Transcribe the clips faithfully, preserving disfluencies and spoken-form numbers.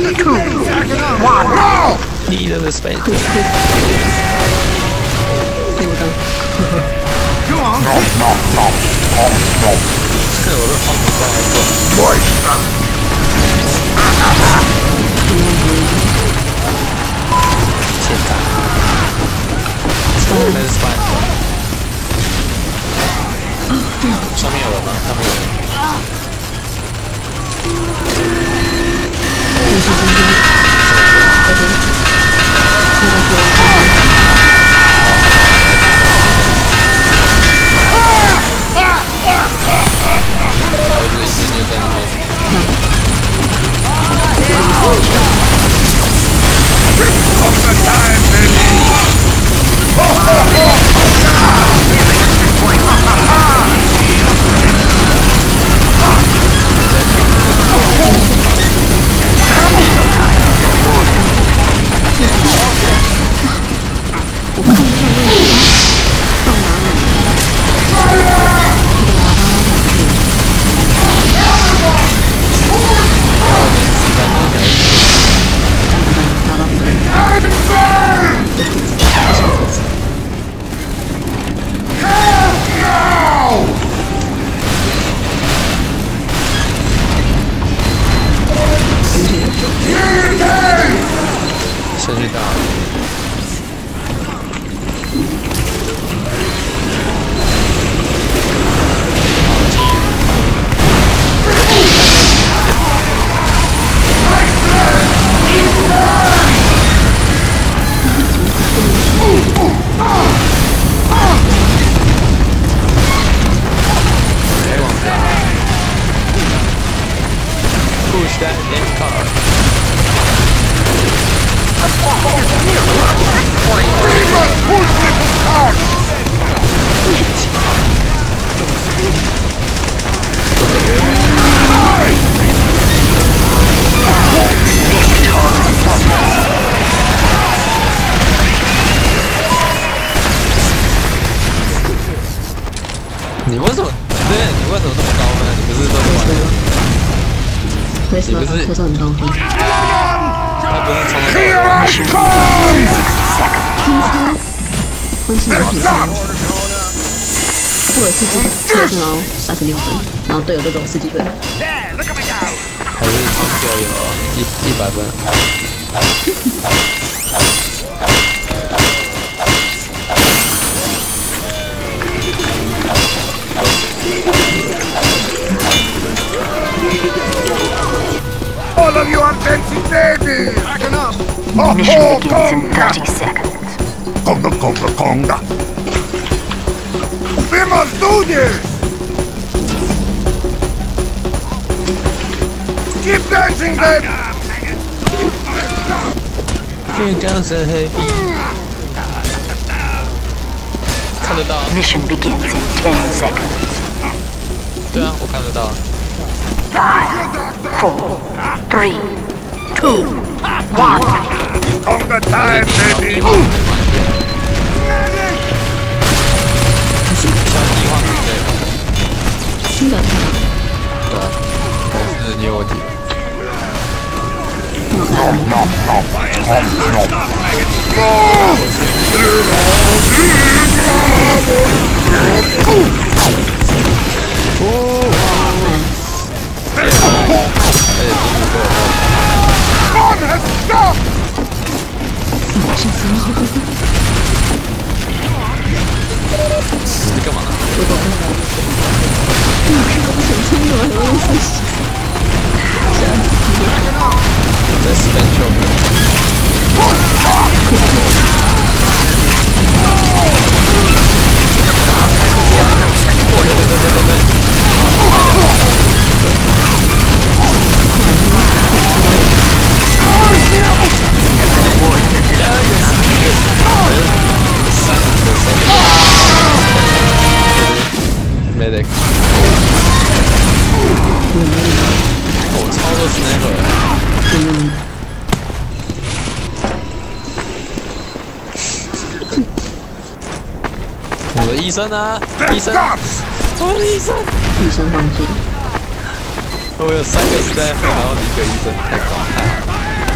two, one. Need the space. Go on. No, no, no, no, no. 我都放不下来。 Moist. 现在，那是 spy。上面有人吗？上面有人。我一直就在里面。 Of the time, baby! Ho, ho, ho! 你为什么？对，你为什么这么高分？你不是都是玩的？ 为什么头上很高分？ 他不是从头。 听说关系有挺高，我有四级测试，然后三十六分，然后队友都给我十几分。 还是从队友一一百分。 All of you are dancing babies! Backing up. Oh, Mission oh, begins in conga! thirty seconds. Conga, conga, conga! We must do this! Keep dancing, baby! 月亮深黑，看得到。 Mission begins in ten seconds. 对啊，我看得到。 Five, four, three, two, one. Conga time, baby! 像计划之类的。 新的， 对啊，但是你有问题。 No, no, no, no, no. God has stopped! 你在干嘛？在 spend show。 medic。我超多 sniper。我的医生啊，医生，我的医生， 医生放弃。 我有三个 staff，然后一个医生，太高太好了。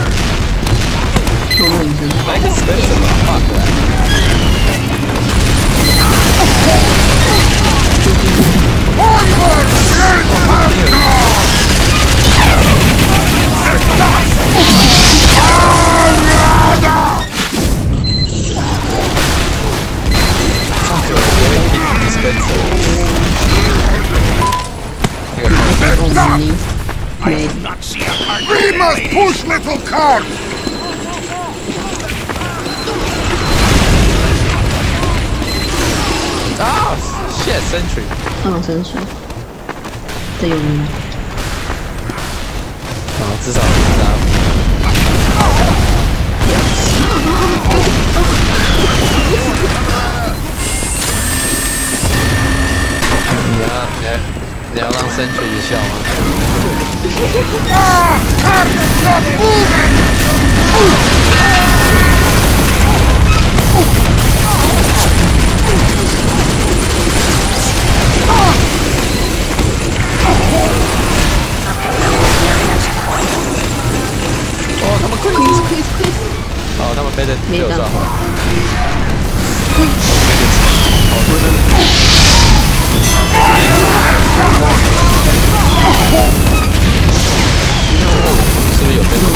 Push, little cart! Ah, shit, sentry. 放深水，这有名。 啊，至少至少。你要你要你要让sentry笑吗？ Ah! Cart! Stop moving! 哦，他们 quiz quiz quiz， 哦，他们被人没打六兆。是不是有被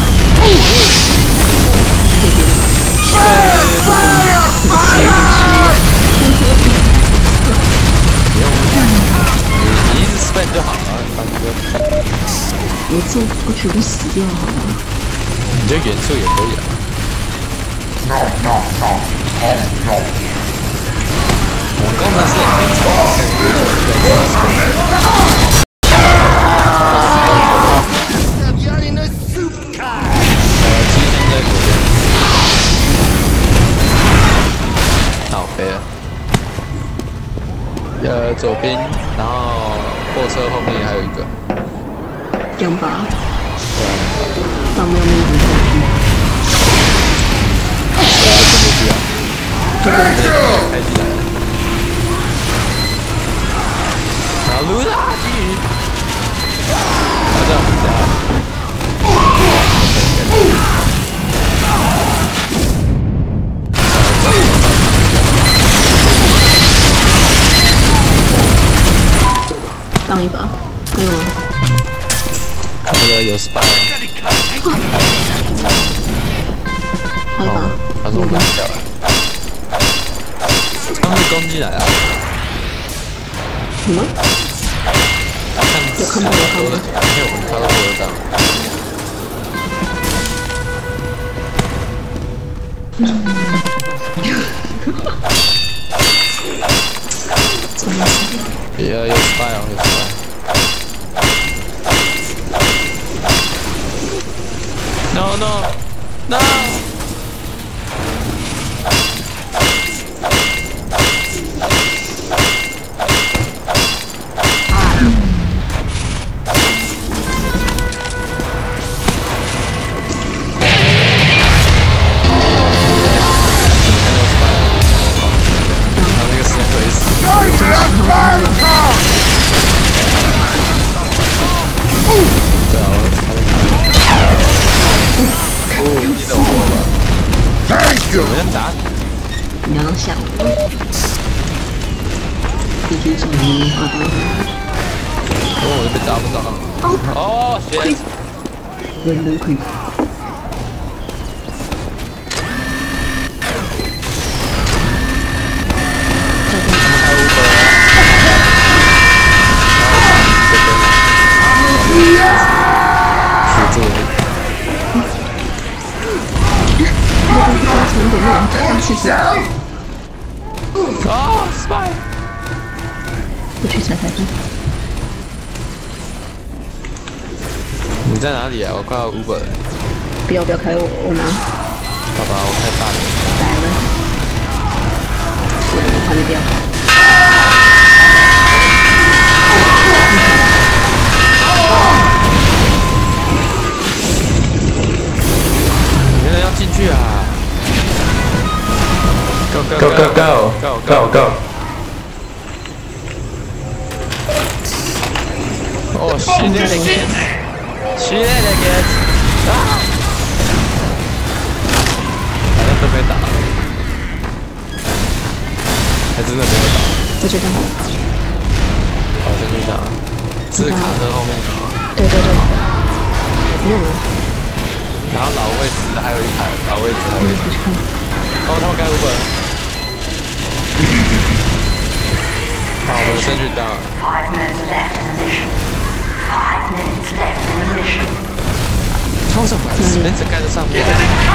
你一直 spam 就好了，反正我做我全部死掉好吗？ 你就远处也可以啊。 No, no, no, no, no. 我们工程师很清楚。呃，机身在左边。好，飞了。呃，左边，然后货车后面还有一个。 两把，但没有那种过去。 开机来了，然后撸大鱼，好像很假。 当一把，还有吗？ 那个有 spy， 还有一把， 他说拿掉了。 他们攻击来啊！ 什么？ 看有看到有看到， 没有我们看到过的档。 怎么死？ 有有 spy 哦，有 spy。No no no！ 有人打你， 你要想我，必须是你好的。 哦，我就被打不着。哦，血！ 人人可以。 是这个。 成本那种上去死。 啊 ，spy！ 不去踩踩看。 你在哪里啊？我快要 Uber 了。 不要不要开我，我拿。 好吧，我开大的。 来了。我还没掉。 原来要进去啊！ Go go Go, go, go. go Go, go. Oh shit again! Shit again! 啊！好像都被打了，还真的没有打。 我觉得。 好像就这样，是卡车后面。 对对对。没有了。 然后老位置还有一台，老位置老位置。哦，他们该五本。 好，我们先去到。 Five minutes left in the mission. Five minutes left in the mission. 为什么人只盖在上面？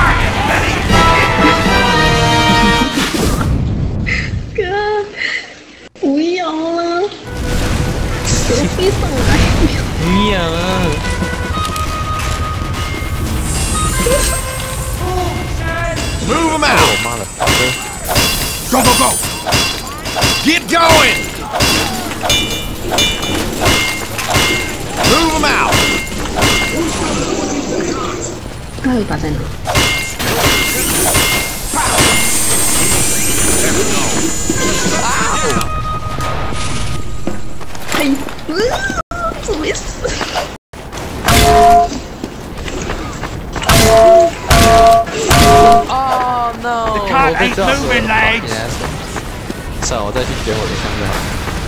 哥，不要了，给我飞上来！ 你呀！ Move them 我 out! 妈的，大哥！ Go, go, go! Get going! Move them out! 还有一把在哪？嘿，怎么没死？ Oh no! The car ain't moving, lads. 算了，我再去捡我的枪就好。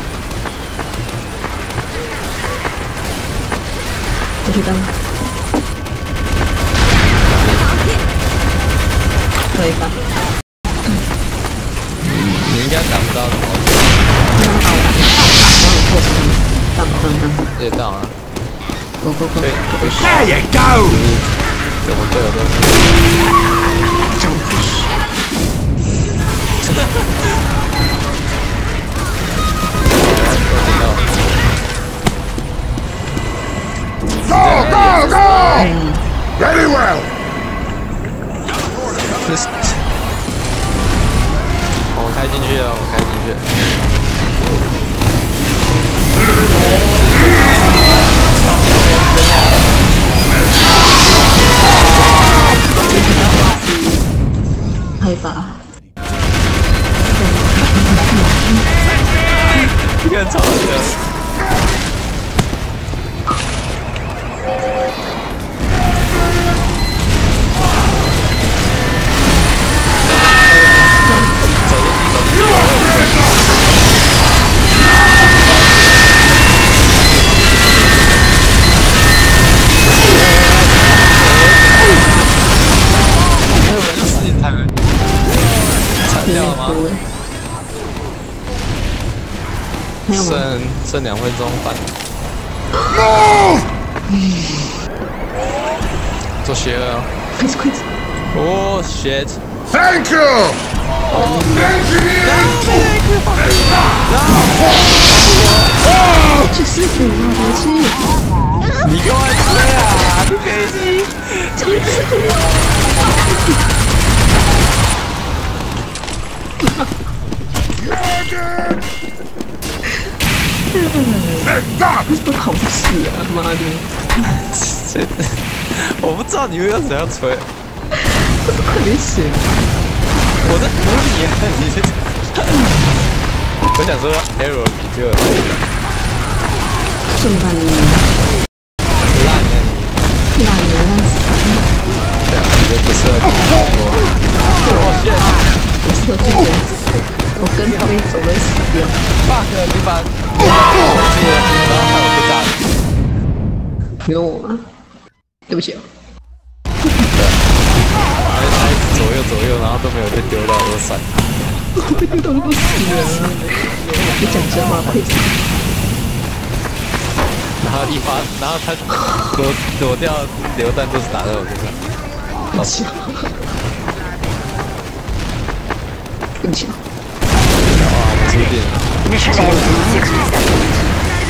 我去当。可以吧？ 你应该挡不到的。 当当当！ 也到啊。 go go go！ 对， There you go! 怎么队友都？ 这样子。 Go, go, go! Very well! 我开进去了，我开进去。 还有一把。 这个超热。 剩剩两分钟半。做邪了。 快快！ 哦 shit！ Thank you! Engineer! 去死你啊！别去！ 你给我追啊！你给你！ 去死你！ 不好死啊！妈的！ 这我不知道你们要怎样吹。 快点死！ 我在扶你啊！你这……我想说 arrow 你就这么烂的， 烂的你， 烂的烂死！ 对啊，你就不适合我。我现我适合这样子，我跟他们走了死掉。 bug， 你把这个，然后还有被炸的。 没有我吗？对不起啊。 还还左右左右，然后都没有被丢到，都闪。 被丢到都死了。你讲真话，亏死。 然后一发，然后他躲躲掉榴弹，就是打在我身上。 对不起啊。对不起啊。 哇，我出电。 Mission ends in sixty seconds.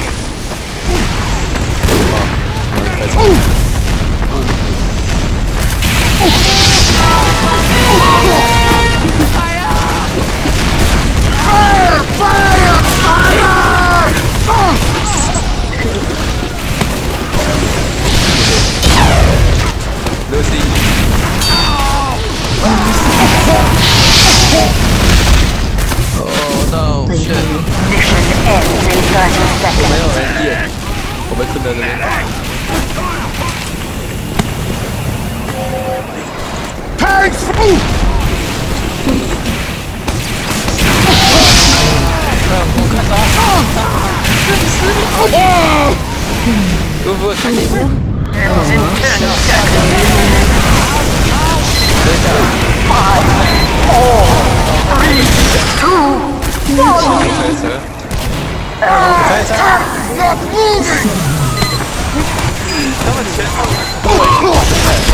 哦 no！ Mission ends in thirty 没 seconds. 有人演，我被困在这边。 Tanks! Move! 我看到，会不会看见？ Ends in ten seconds. 等一下， Five, four, three, two, one. 开车， Not moving! 他们前后都有。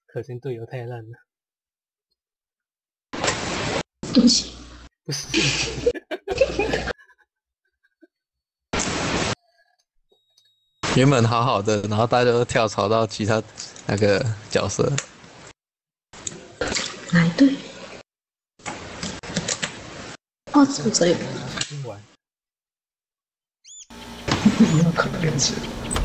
可惜队友太烂了。 对不起， 不是。原本好好的，然后大家都跳槽到其他那个角色。 哪一队？哦，这个这里。 玩。 不要可怜死。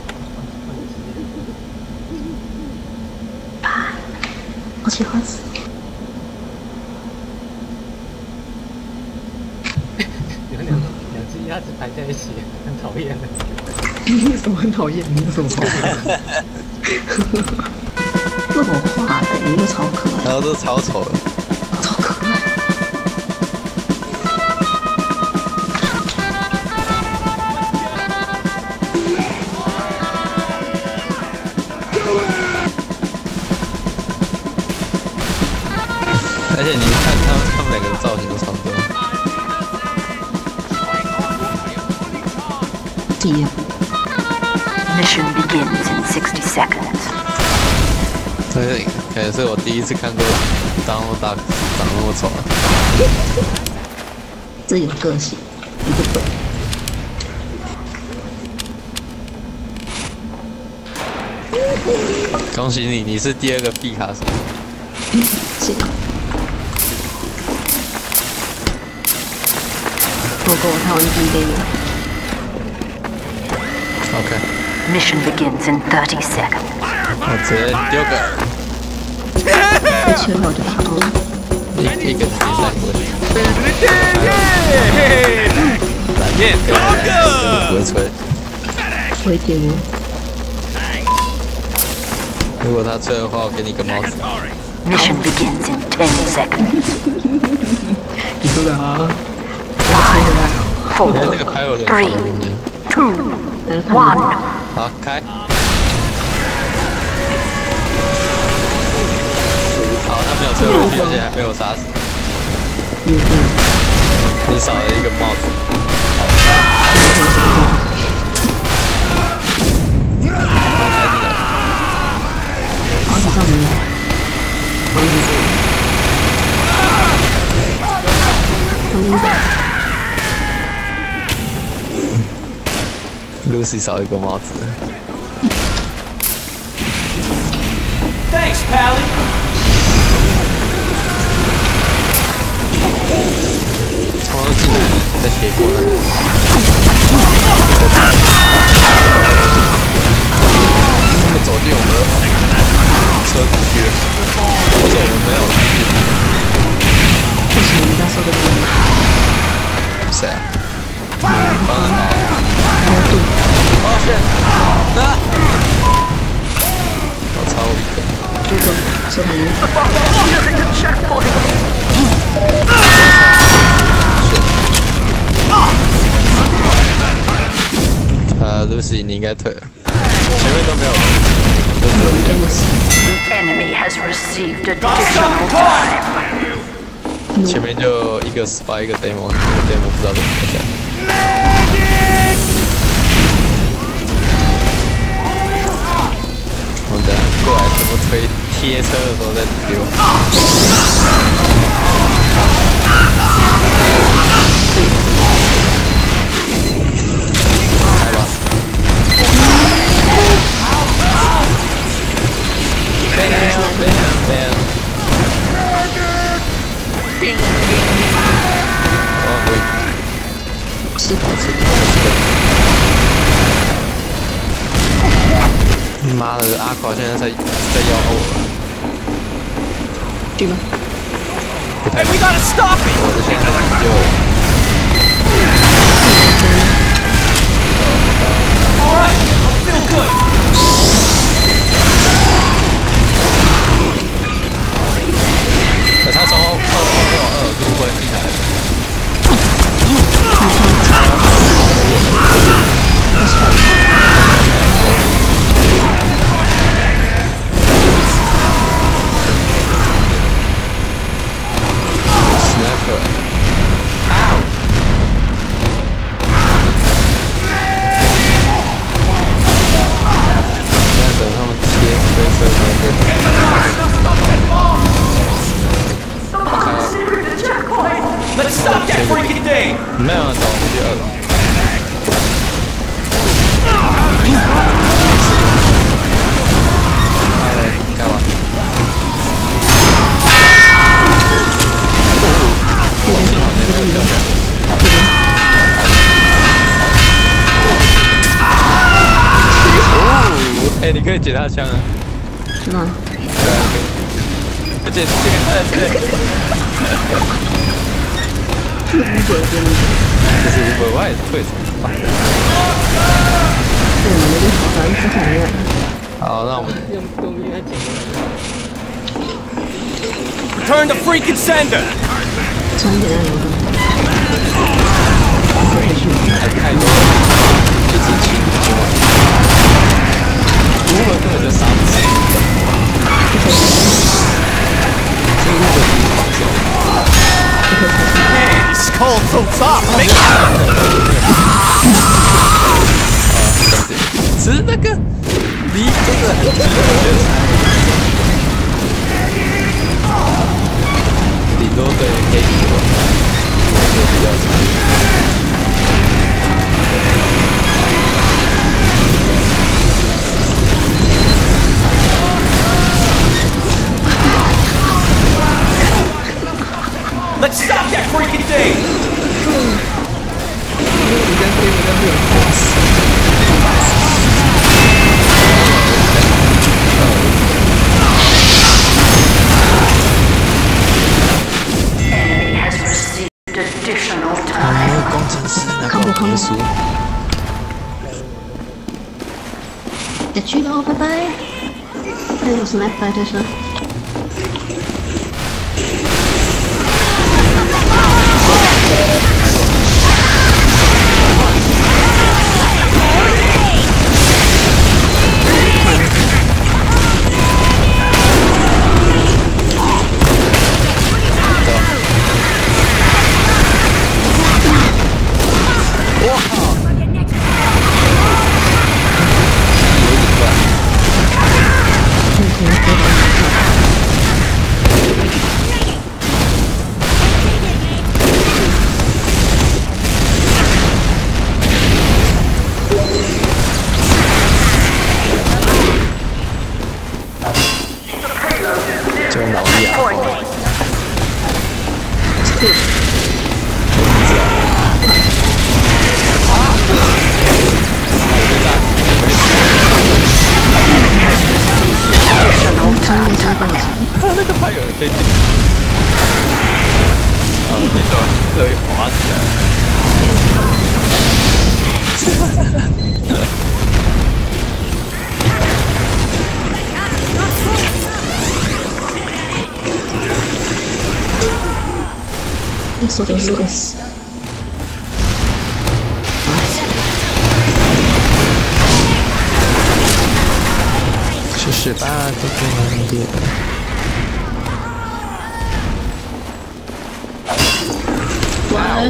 啊！我喜欢死。 有两两只鸭子排在一起，很讨厌的。 你为什么很讨厌？你为什么讨厌？这我画的，你又超可爱。 然后都超丑的。 超可爱。 而且你看他们，他们两个的造型都差不多。 第一。 Mission begins in sixty seconds. 对，可能是我第一次看过张那么大、长那么丑。 这有个性，你不懂。 恭喜你，你是第二个毕卡索。 是。我跟我台湾地给你。 OK. Mission begins in thirty seconds. 我直接丢个。 被吹好就打到了。 一一个比赛过去。闪电，不会吹。 会点哦。 如果他吹的话，我给你个帽子。 Mission begins in ten seconds. 你说的啊。 Four, 那个拍我的。 three, two, one. 好，开。好，他没有吹回去，而且还被我杀死。你少了一个帽子。 帽子上面。 Lucy 少一个帽子。 Thanks, Pally. 我都进来在铁锅了。他们走进我们的车子去了，或者我们没有去。 为什么人家说的不一样？ 谁啊？帮人来。哦，是。啊！我操我一个。 这个是他赢。 呃 ，Lucy 你应该退了，前面都没有。 Enemy has received additional time. 前面就一个 spy 一个 demo， 那个 demo 不知道怎么回事。我等下过来怎么推贴车的时候再丢。来吧。Bam bam bam。哦，对。 是的，是的。 妈的，阿垮现在在在要我。 对吗？ 不太。 We gotta stop it. 我的现在就。 All right, I feel good. 他从后后后后二路关进来。 没有走第二。哎，干嘛？幸好那个漂亮。哦，哎，你可以捡他枪啊。 是吗？ 对啊，可以。而且这个，对。 是五本跟这是五本，我也是退出。 对，我们就好，反正不想要。 好，那我们用用应该捡过来。 Return to freaking sender! 穿起来有个。 还太多了，就只清清完。五本根本就杀不死。这五本是防守。 Man, his skull so soft. Make it. 其实那个离真的很近，我觉得顶多对可以赢我，我就比较强。 Let's stop that freaking thing! 你跟对面没有打死。 Enemy has received additional 啊， time. 工程师那个耶稣。 再去喽，拜拜。还有 sniper 在这。 就脑力啊！那个派有人可以进。啊，那种可以滑起来。 说的是个死。 是十八都不能跌。 哇！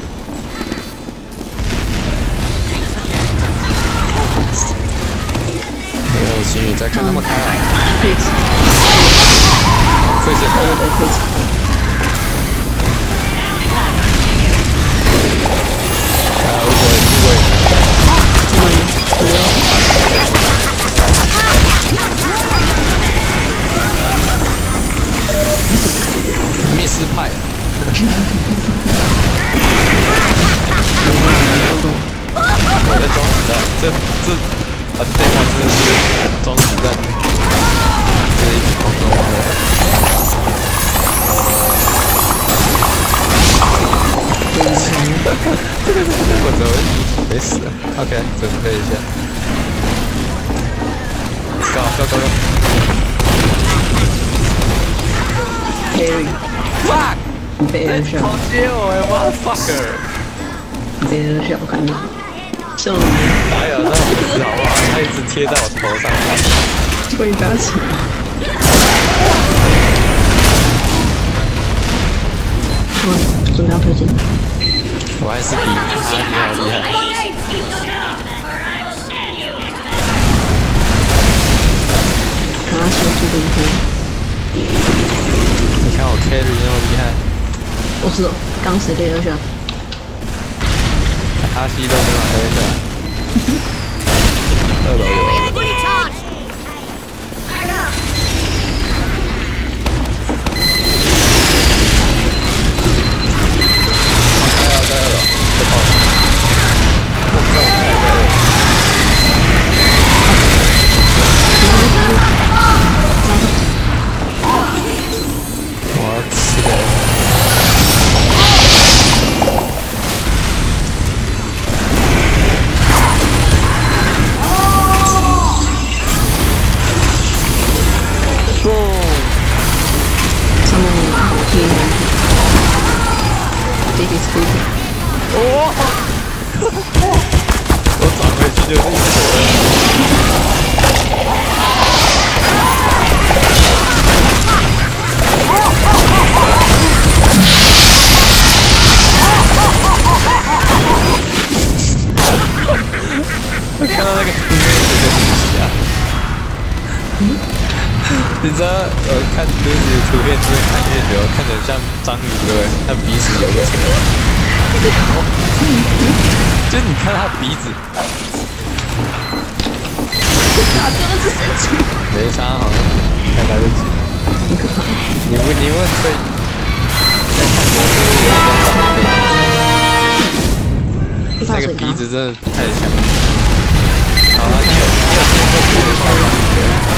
没有心宇在看那么开啊！ 废纸， 废纸， 对对废纸。 啊，我我不要。 密斯派。我在装子弹，这这啊，这场真的是装子弹，这一直狂装完了。这个我怎么没死 ？OK， 准备一下。Go go go go！ Carry。 Fuck！ 被二笑， 好接我呀 ，motherfucker！ 被二笑，我看到。笑了。 哎呀，那不是好不好？他一直贴在我头上。 被打死。哇，中标推进。 我还是比阿迪好厉害。 拿手出的一天。 你看我 carry 那么厉害。 我知道，刚死被二笑。 阿西都没有黑的。二楼有。在二楼，在炮。我不知道我开在二楼。我要吃的。我转回去就是一坨了。我看到那个图片有个东西啊，你知道我看就是图片，就是看越久，看着像章鱼对不对？它鼻子有个什么？就是你看他鼻子，没差好，看来得及。你问你问对，在看那个鼻子真的太强。好了，你有你有见过别的超人对？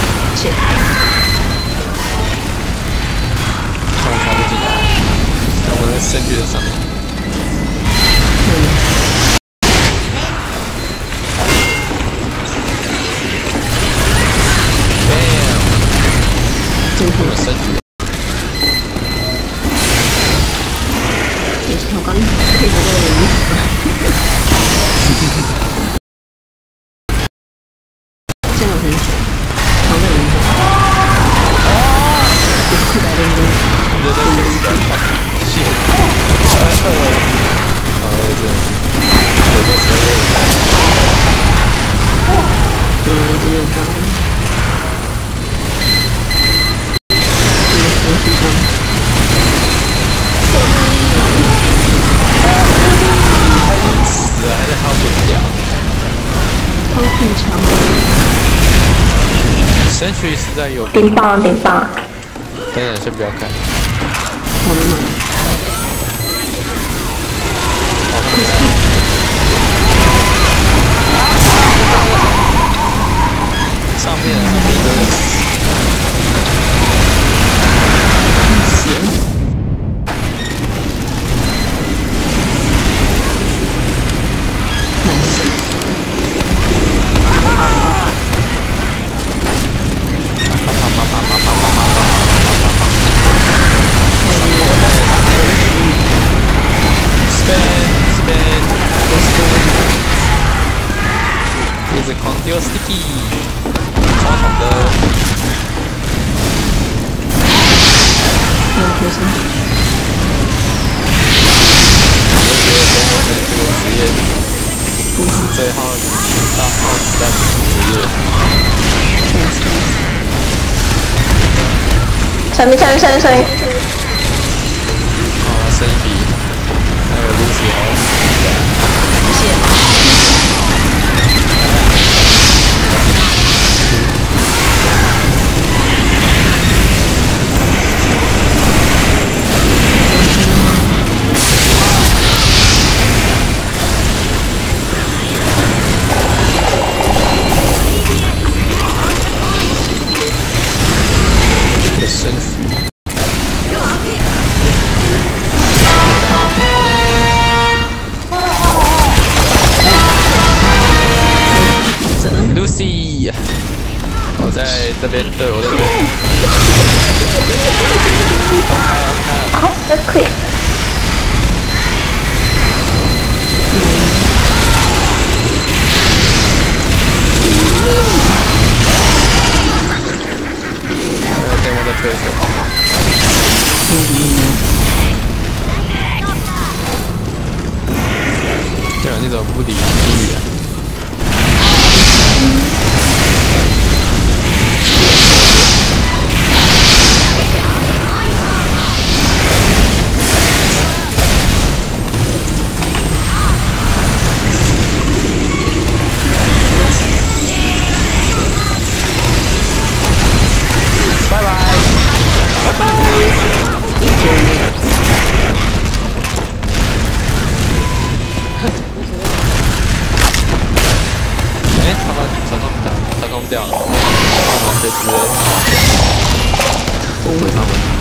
看我插不进来，看我在身具的上面。我们升级。 也是我刚配合这个人。这样很爽，好个人。就是快来认真。 你在这里谢。啊，这有个谁？ 嗯，只有刚。 死了还是好不掉？ 超酷强！ 神曲是在右边。 冰棒，冰棒。 等等，先不要看。 我的妈！ 上面上面一个。一直狂丢 sticky， 超好的。 没有贴身。 我觉得跟我们这个职业不是最耗大耗子弹的职业。 上面上面上面上面。 啊，升一比，还有 Lucy 好。 谢谢。 生死。Lucy， 我在这边，对，我在这边。 好，这可以。 还有电话在推手。对啊，你怎么不理理啊？ 之类的。我会他们。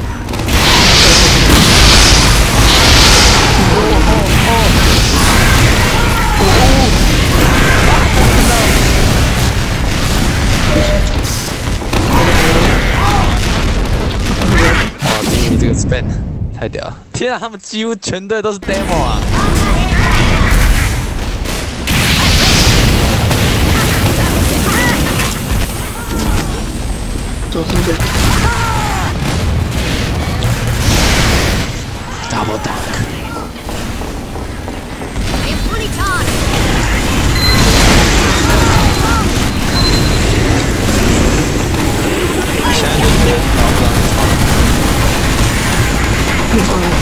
哇，丁米这个 spam 太屌了！天啊，他们几乎全队都是 demo 啊！ 左上角 ，double duck。 现在就是老不让右上角，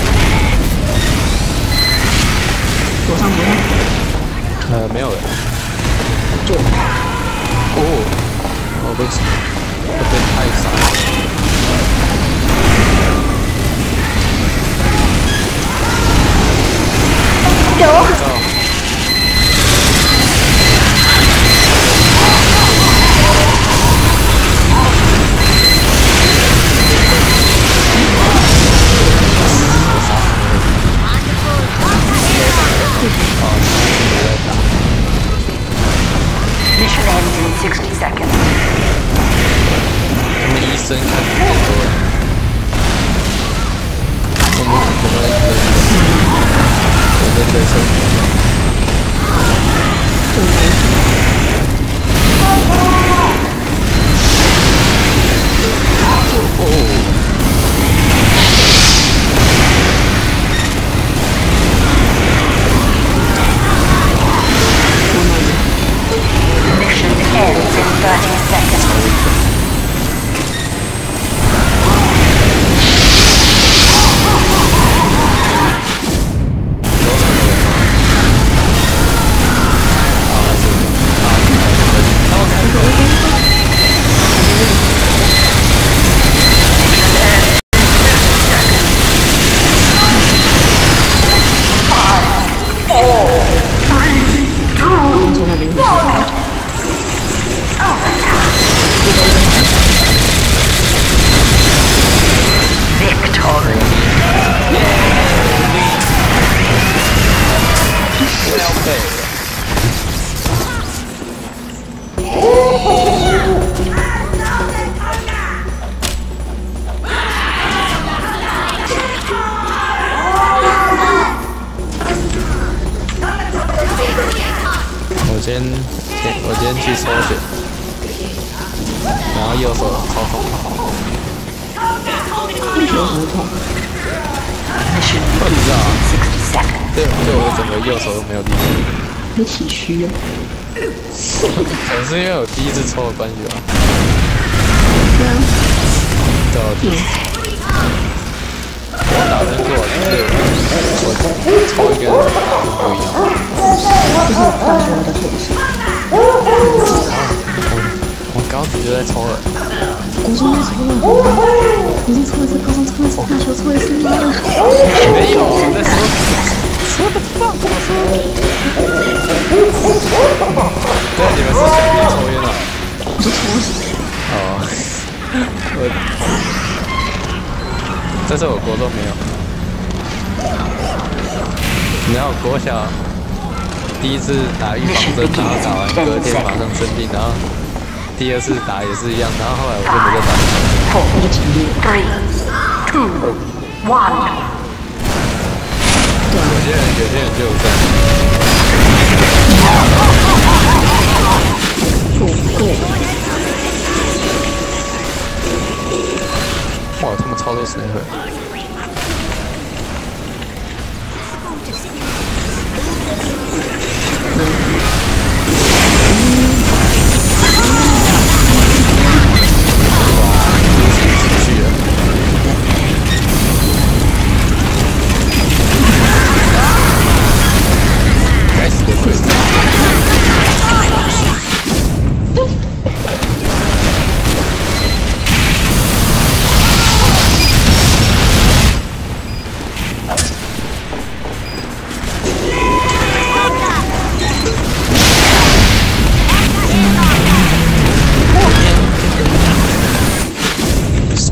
左上角， 呃，没有了。 左， 哦，哦，不是，我被太傻了。 有。 Mission ends in sixty seconds. 他们医生看得更多了。我们我们我们在生。 Mission ends in thirty seconds. 从那边回去。 Victory. Well played. 我今天，我今天去抽血，然后右手超痛。 为什么很痛？ Mission 我知道啊， sixty seconds. 对对，我整个右手都没有力气， 没体虚啊。 可能是因为我第一次抽的关系吧。 对啊。 对，我第一次。我打针过，对，我抽一个人不一样。 就是大学的头饰。 我高职就在抽了。 国中在抽了，国中抽一次，高中抽一次，大学抽一次。 没有，我在说说的放我说。对，你们是想边抽烟啊？ 我就抽死。 哦，我，但是我国中没有。然后国小第一次打预防针，然后打完隔天马上生病，然后。 第二次打也是一样，然后后来我就没再打。 Four, three, two, one. 有些人，有些人就有这样。哇，他们超多 sniper。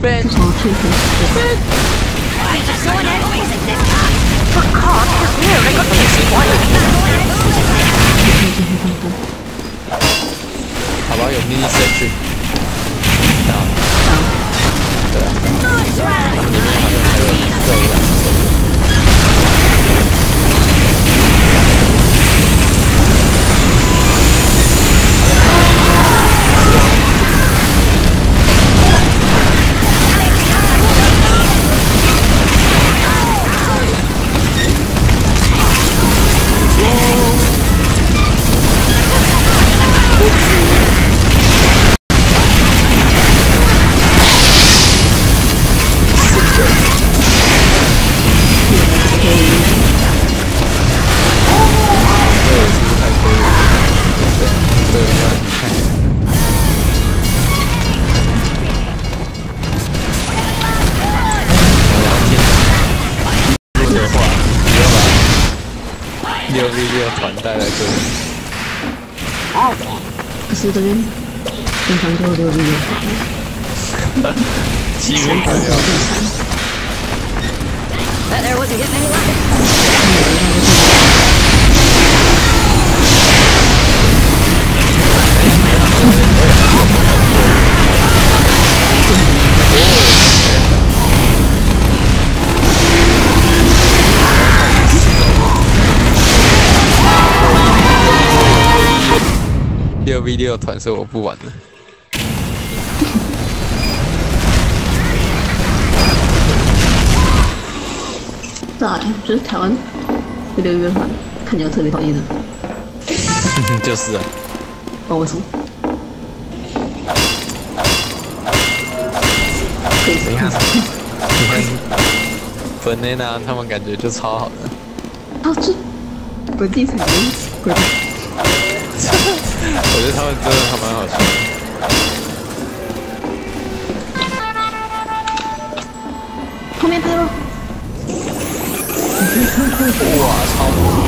Ben， 从退回对。 The cart is nearing a checkpoint. 好吧，有 mini sentry。到。对啊。他们里面好像还有各有两只。 六 v 六团带来这里， 可是这边经常就六 v 六团， 七 v 团要。 That there wasn't getting any luck. 六 v 六团是我不玩的。 咋呀？就是台湾六 v 六团看起来特别讨厌的。 就是啊。 不知道为什么。可以你看，你看 ，Banana 他们感觉就超好的。 啊，这本地才能鬼的。 我觉得他们真的还蛮好笑的。 后面对了。 哇，超猛！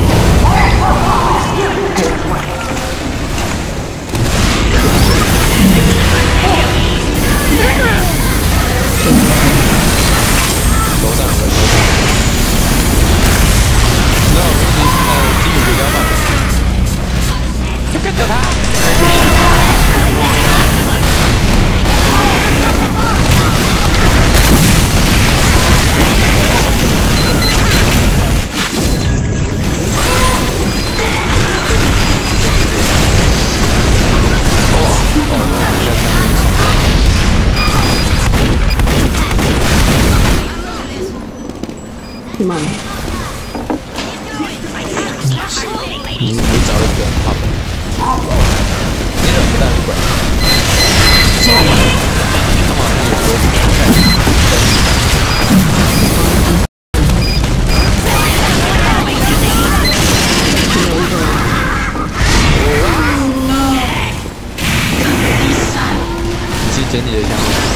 楼上有人，楼上。那我们呃基础比较慢。 就跟着他。 挺慢的。 你你找了个好。 你怎么不带你管？他们好像有说你去捡你的枪。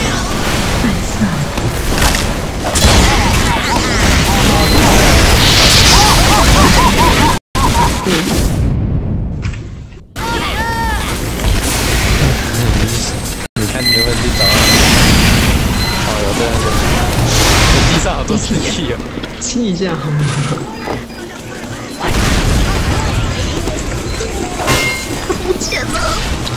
你看你有没有去找到？哦，有在那个，地上好多尸体哦。 亲一下好吗？他不见了。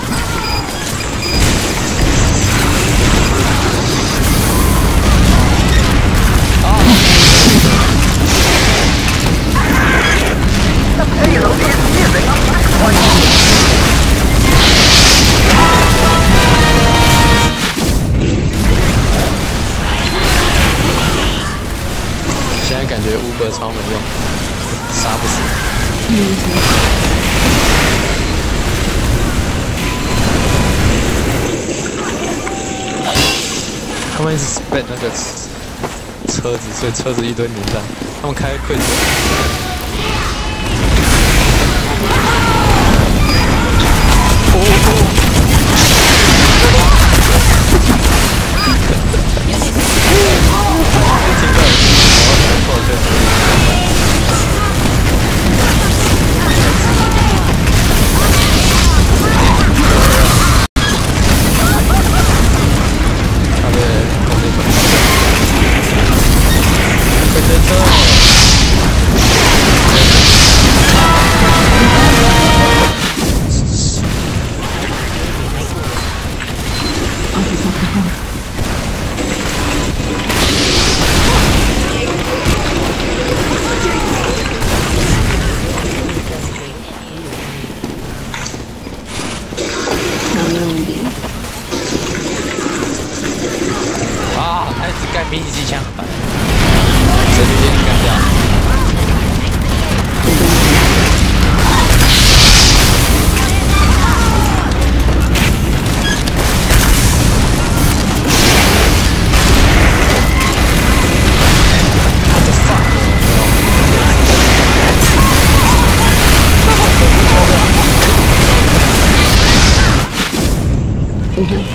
现在感觉 Uber 超没用，杀不死。他们一直 spam 那个车子，所以车子一堆连战。他们开快车。哦哦。他的攻击本啊，他一直干兵机枪，神直接干掉。 你看。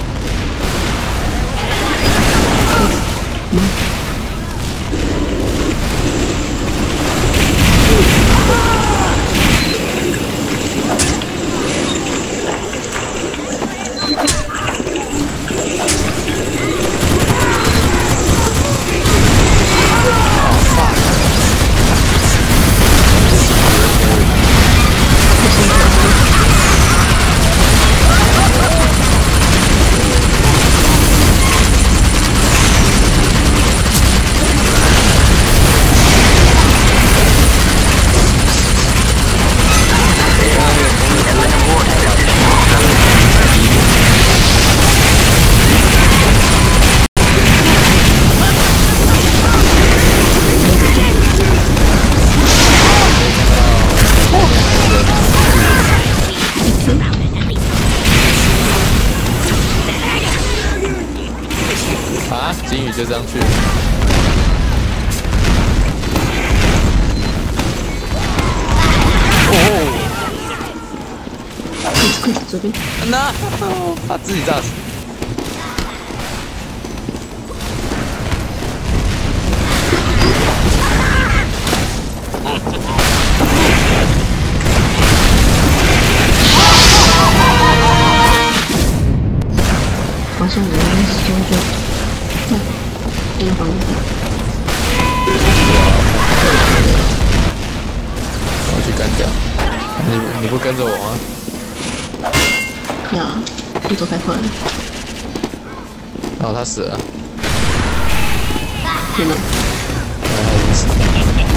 啊，金鱼就这样去。哦， 快快左边， 那把自己炸死。 好像有人修着，看这个房子。 我要去干掉。你你不跟着我吗？ 要，你走太快了。 哦，他死了。 天哪！ 哎，他已经死了。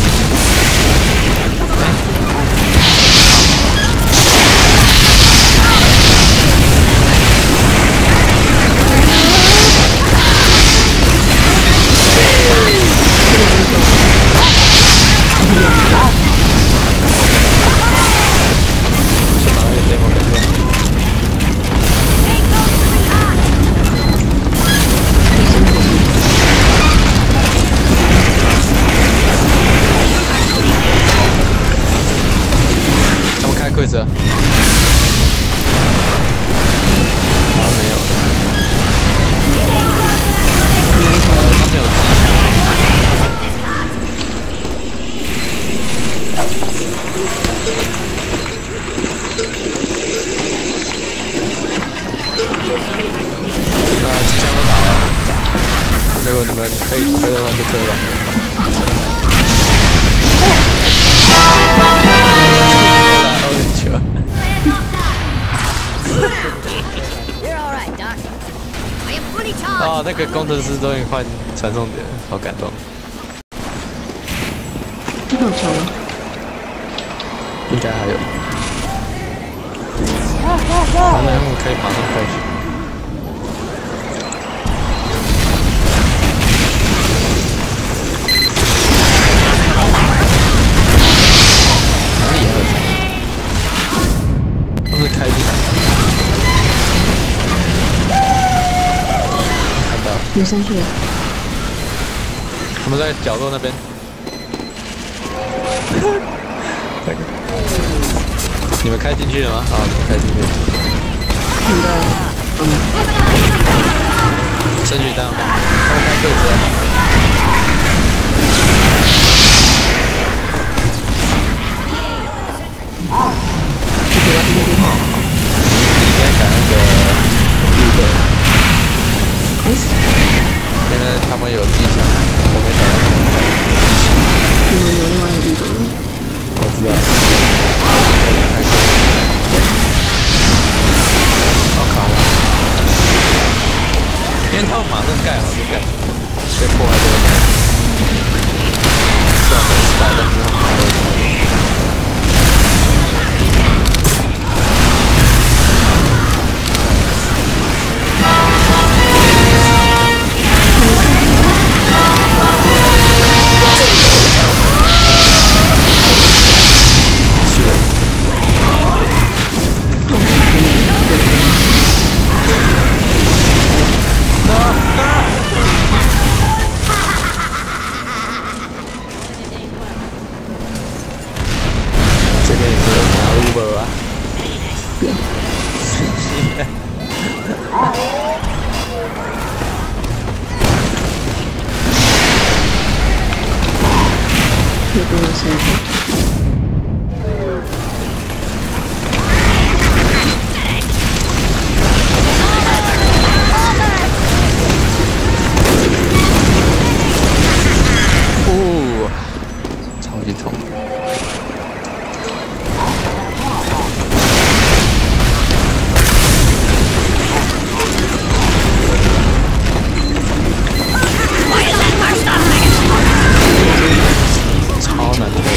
跪着。啊，没有。呃，他没有机那机枪都打了，如果你们可以推的话就推吧。 哦，那个工程师终于换传送点，好感动。 这个有枪吗？ 应该还有。好，那我们可以马上开始。哪里还有枪？他们是开进来。 有上去了， 他们在角落那边。你们开进去了吗？啊，你们开进去。 看到，嗯。 升级弹，他们开柜子。应该打那个绿的。 现在他们有技巧，我没打到他们。 你们有另外一个地方吗？ 我知道。好卡了。 为他们马上盖好就盖，被破坏就会盖。虽然没时代，但是他们还会。这边也是拿 Uber 啊。 又多了身份。 哦，超级痛。超难推。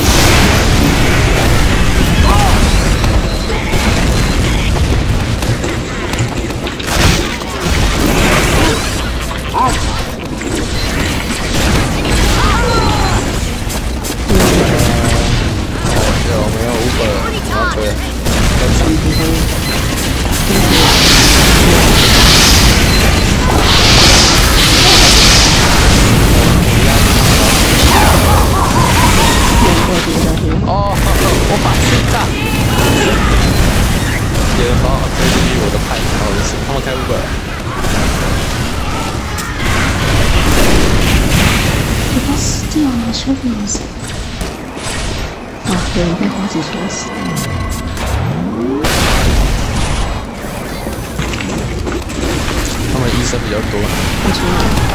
有没有 Uber？ 我要推了。哦，我把气炸！有人把我推进去我的派，不好意思，他们开 Uber。 我怕死掉了，小粉丝。啊，有人被花子戳死。 他们医生比较多。 我出来。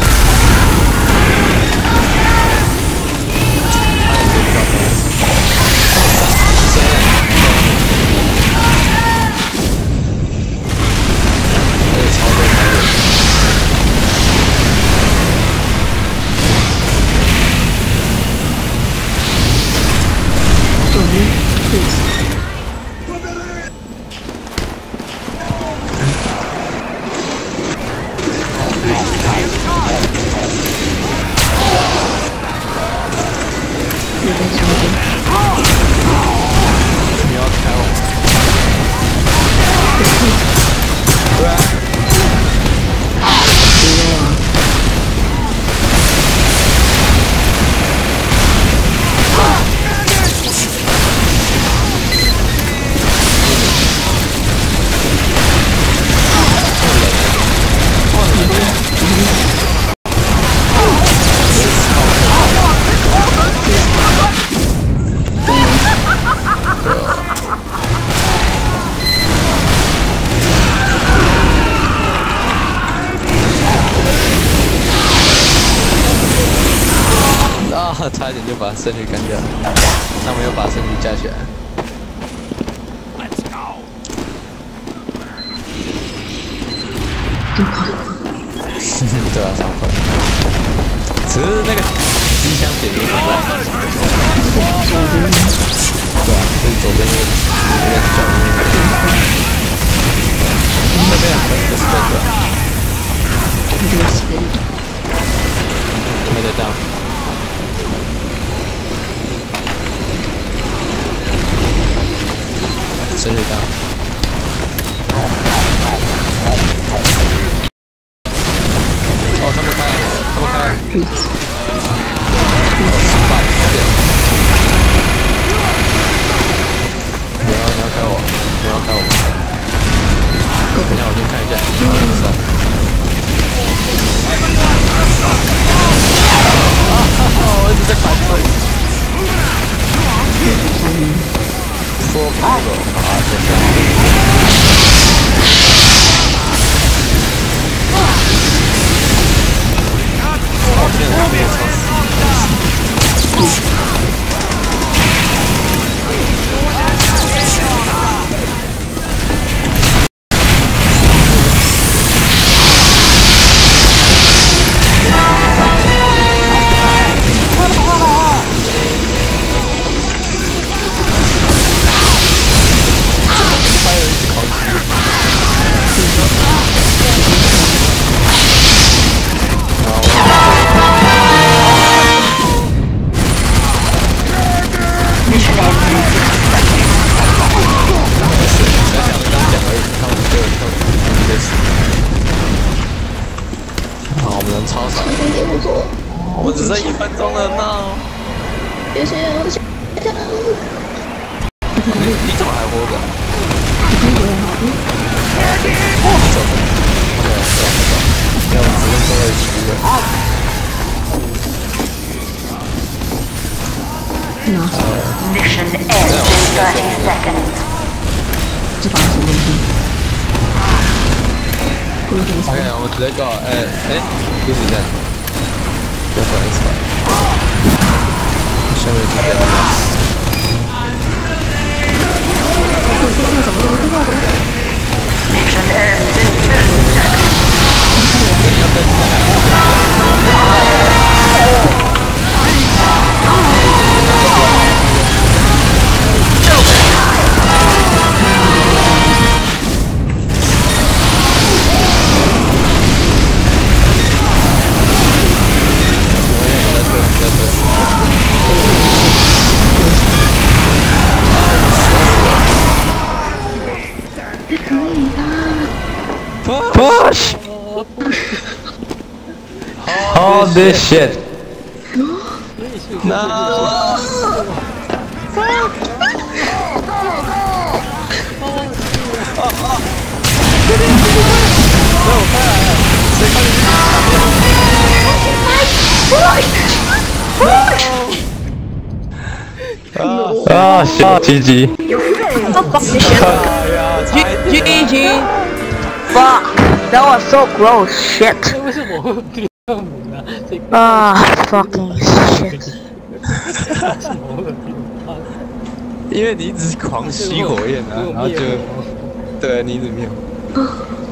你要开我？对啊。不用啊。啊！差一点就把胜率干掉了，他们又把胜率加起来。Let's go！ 对啊，超快。只是那个机枪点有点烂。对啊，就是左边那个那个角那个。那边还有一个 spec 啊。这个 spec。 没得到。胜率高。哦，他们开，他们开。失败，你要你要开我，你要开我。等一下我先看一下，啊！我一直在反推。说开了，啊，现在。哦，天哪！ 超少， 一点不错。 我们只剩一分钟了呢。 谢谢我的小家。 你你怎么还活着？ 中国人好听。 走的。OK， 走走走。要我只剩最后一局了。 拿手。 Mission ends in thirty seconds. 这把什么东西？不是什么 OK， 我们直接 go。哎哎，不是这样。要不然一次。下面这边。 Mission ends in thirty seconds. Push! All this shit. No. Ah, shit, G G. G G. Fuck, that was so gross. Shit. 为什么会第二名呢？这个 Ah, fucking shit. 因为你一直狂吸火焰啊，然后就，对，你一直灭火。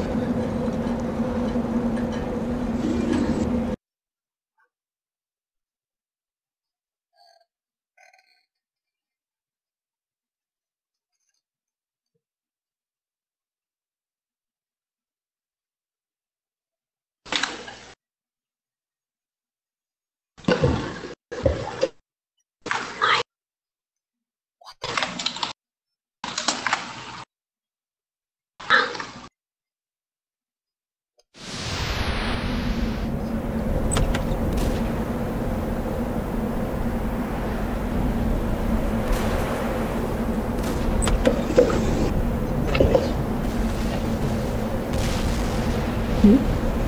嗯？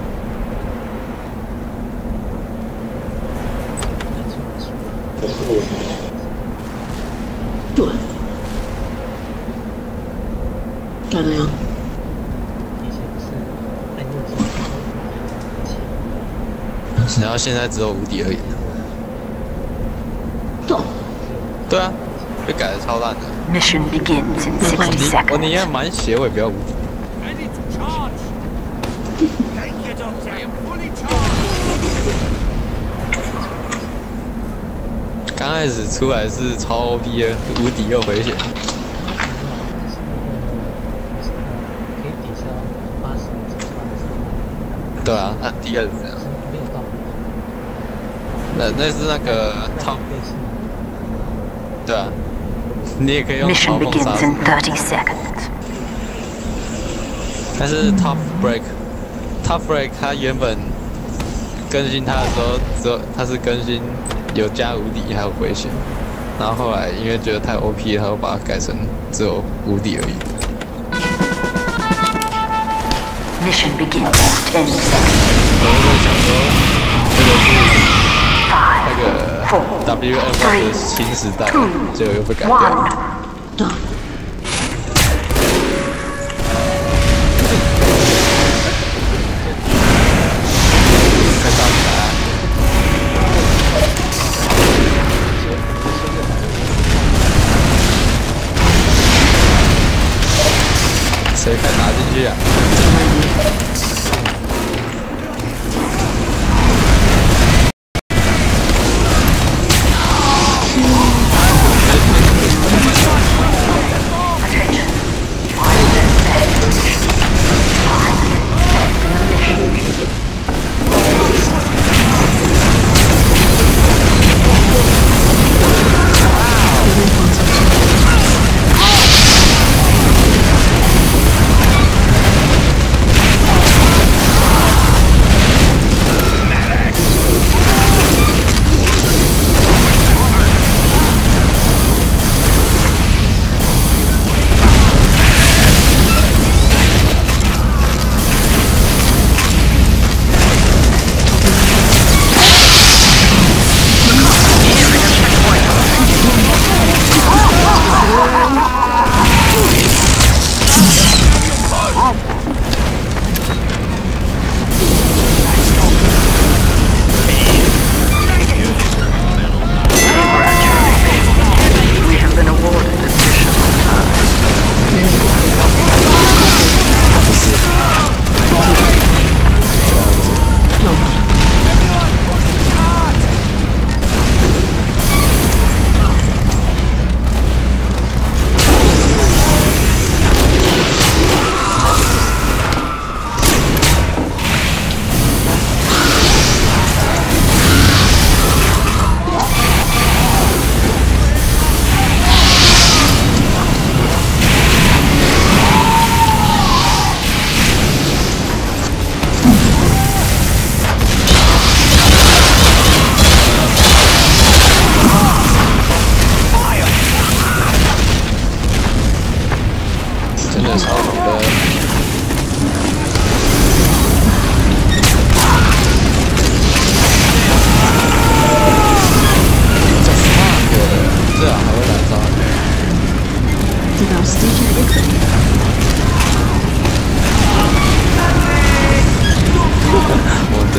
对。该怎样？ 然后现在只有无敌而已。 对。 对啊，被改的超烂的。 Mission begins in sixty 你我 seconds. 宁愿满血，我也不要无敌。刚开始出来是超 O P 的，无敌又回血。对啊，那第二是这样。那那是那个 top。对啊，你也可以用 Mission 嘲讽 begins 杀 in thirty seconds. 但是 Top Break，Top Break 它原本更新它的时候，只有它是更新有加无敌还有回血，然后后来因为觉得太 O P 了，它又把它改成只有无敌而已。 Mission begins in ten seconds. 我就想说，这个是那个 W M 的新时代，结果又被改掉了。 对。 谁敢拿进去啊？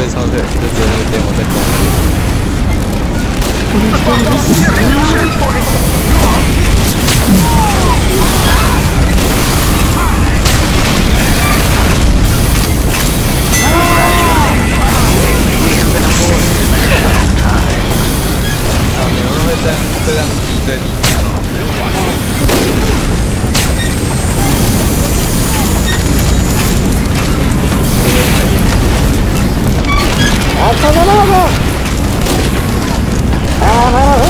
对超可，就只有那个 demo 在攻。啊，你们会这样这样敌对你？ 啊！走走走走！啊啊啊！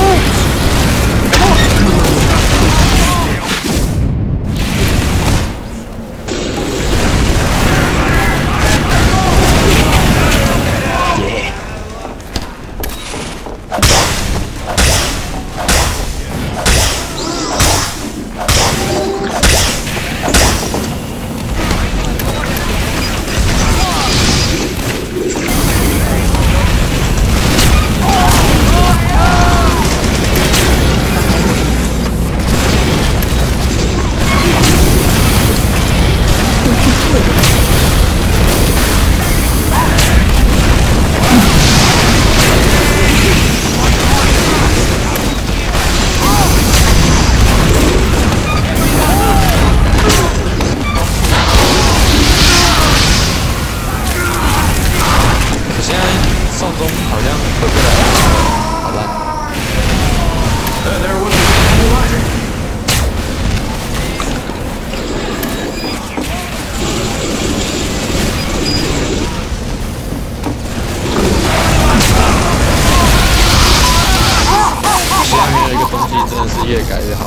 真的是越改越好。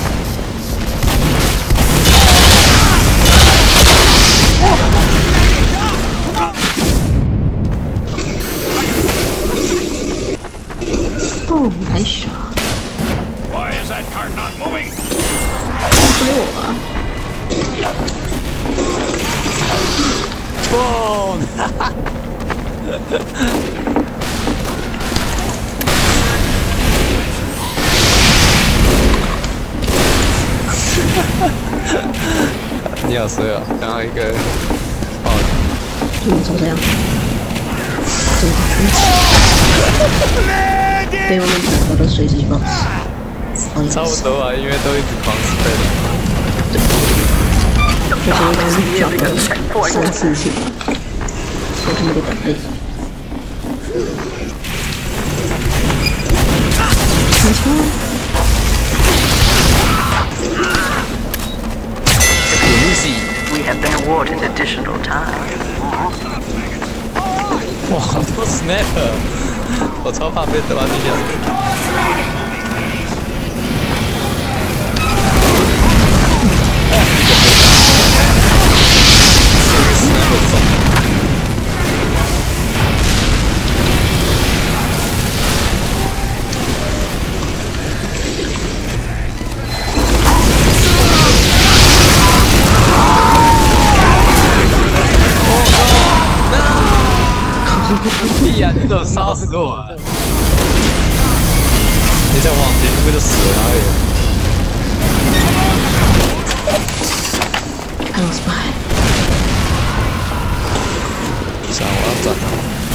哦，还傻。 Why is that cart not moving? 不理我啊！ 嘣！哈哈。你好衰哦！刚刚一个爆了。 嗯，怎么这样？怎么被外面打到的随机爆死。 差不多啊，因为都一直狂死被人。 我刚刚叫了三四次，我他妈都等累。没错。 We have been awarded additional time. 哇，好多 snap！ 我超怕被抓进去。屁呀！你怎么烧死我了？你再往前，这个就死了而已。 I was by。 想我要转了。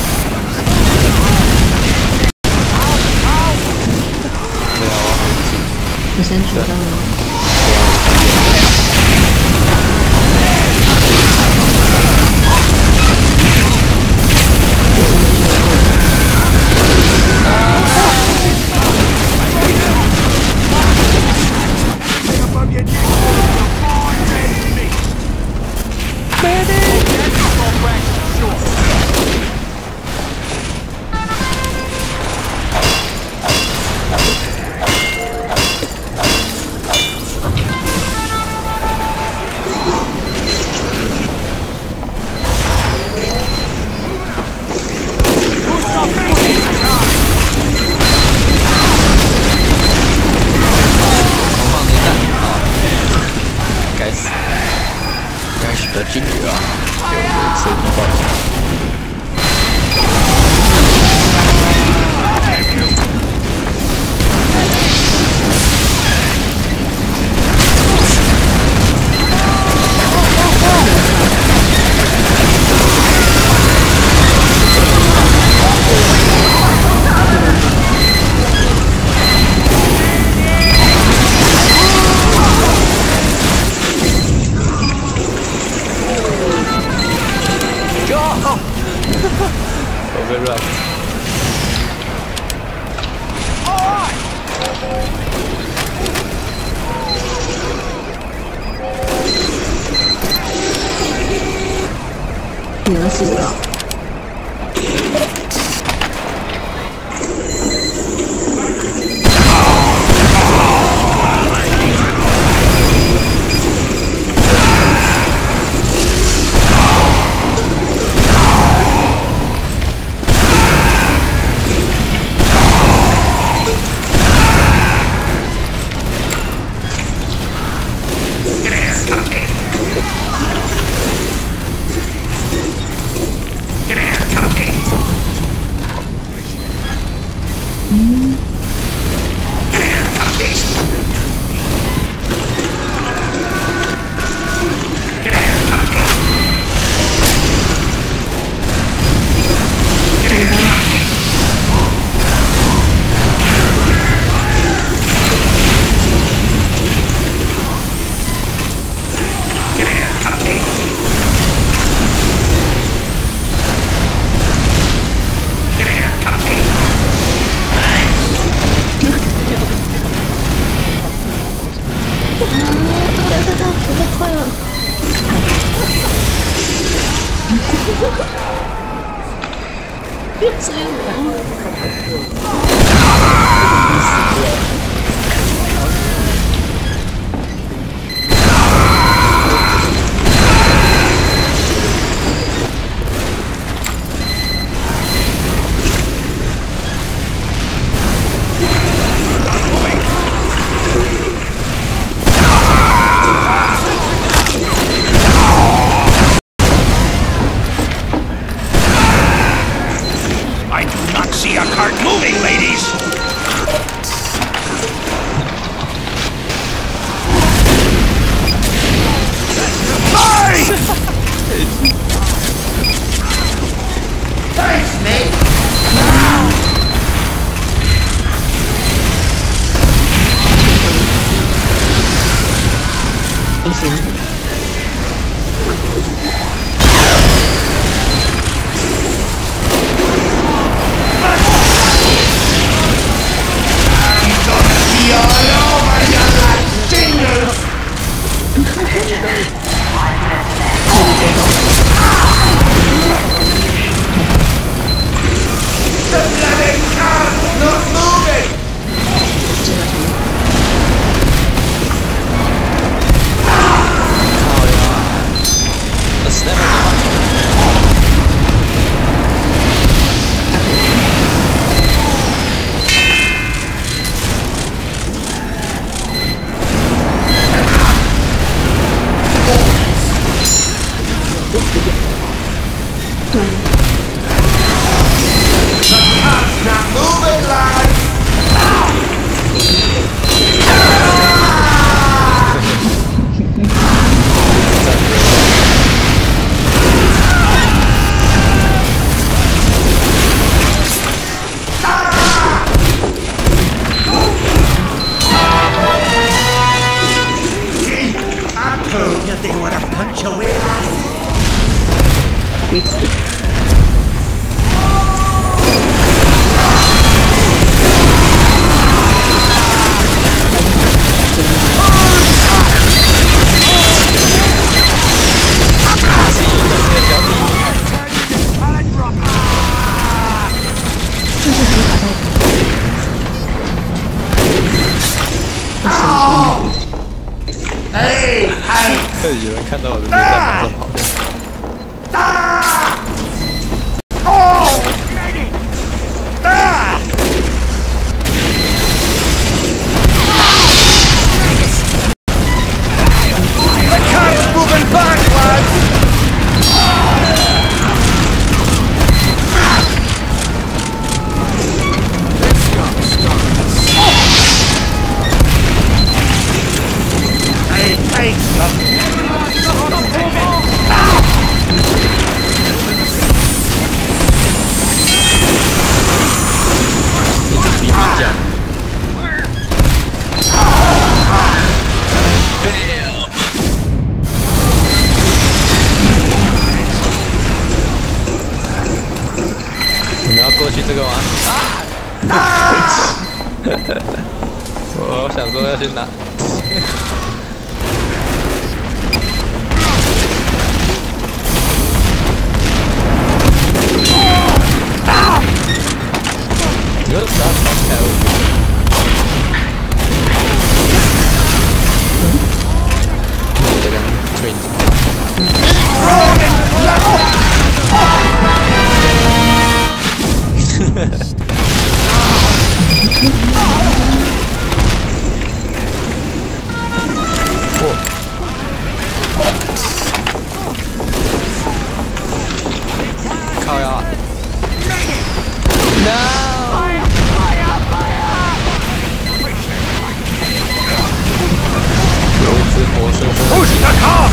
没有啊。 你先出到了。 我 go! 我被乱。 你能死了？别追我！ See a cart moving, ladies! Hey! Thanks, mate! They want to punch away. Hey, hey! 有人看到我的脸在跑的。 Hey, 过去这个吗？啊！我想说要去拿。你说啥？这个 twin。靠呀 ！No！ 有一只活生生的。 Push the car!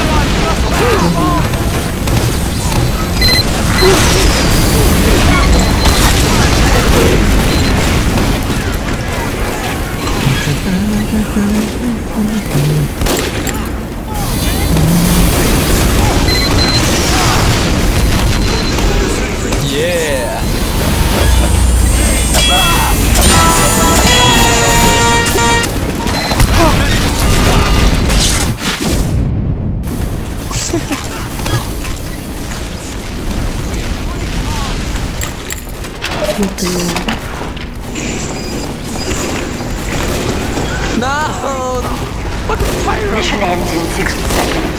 Yeah! No! Mission ends in sixty seconds.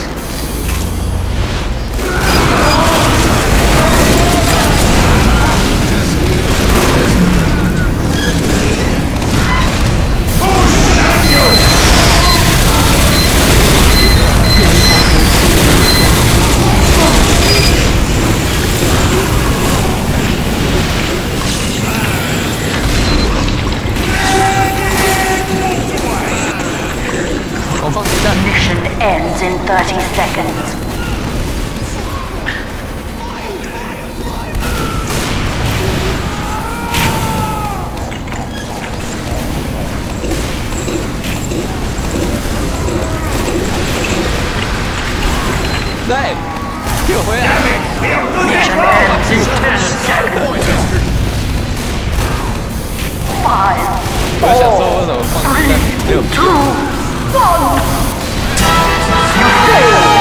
Mission ends in thirty seconds. Hey! 给我回来 Mission ends in ten seconds. Five, 我在想说为什么放弃在六 two, one. You failed.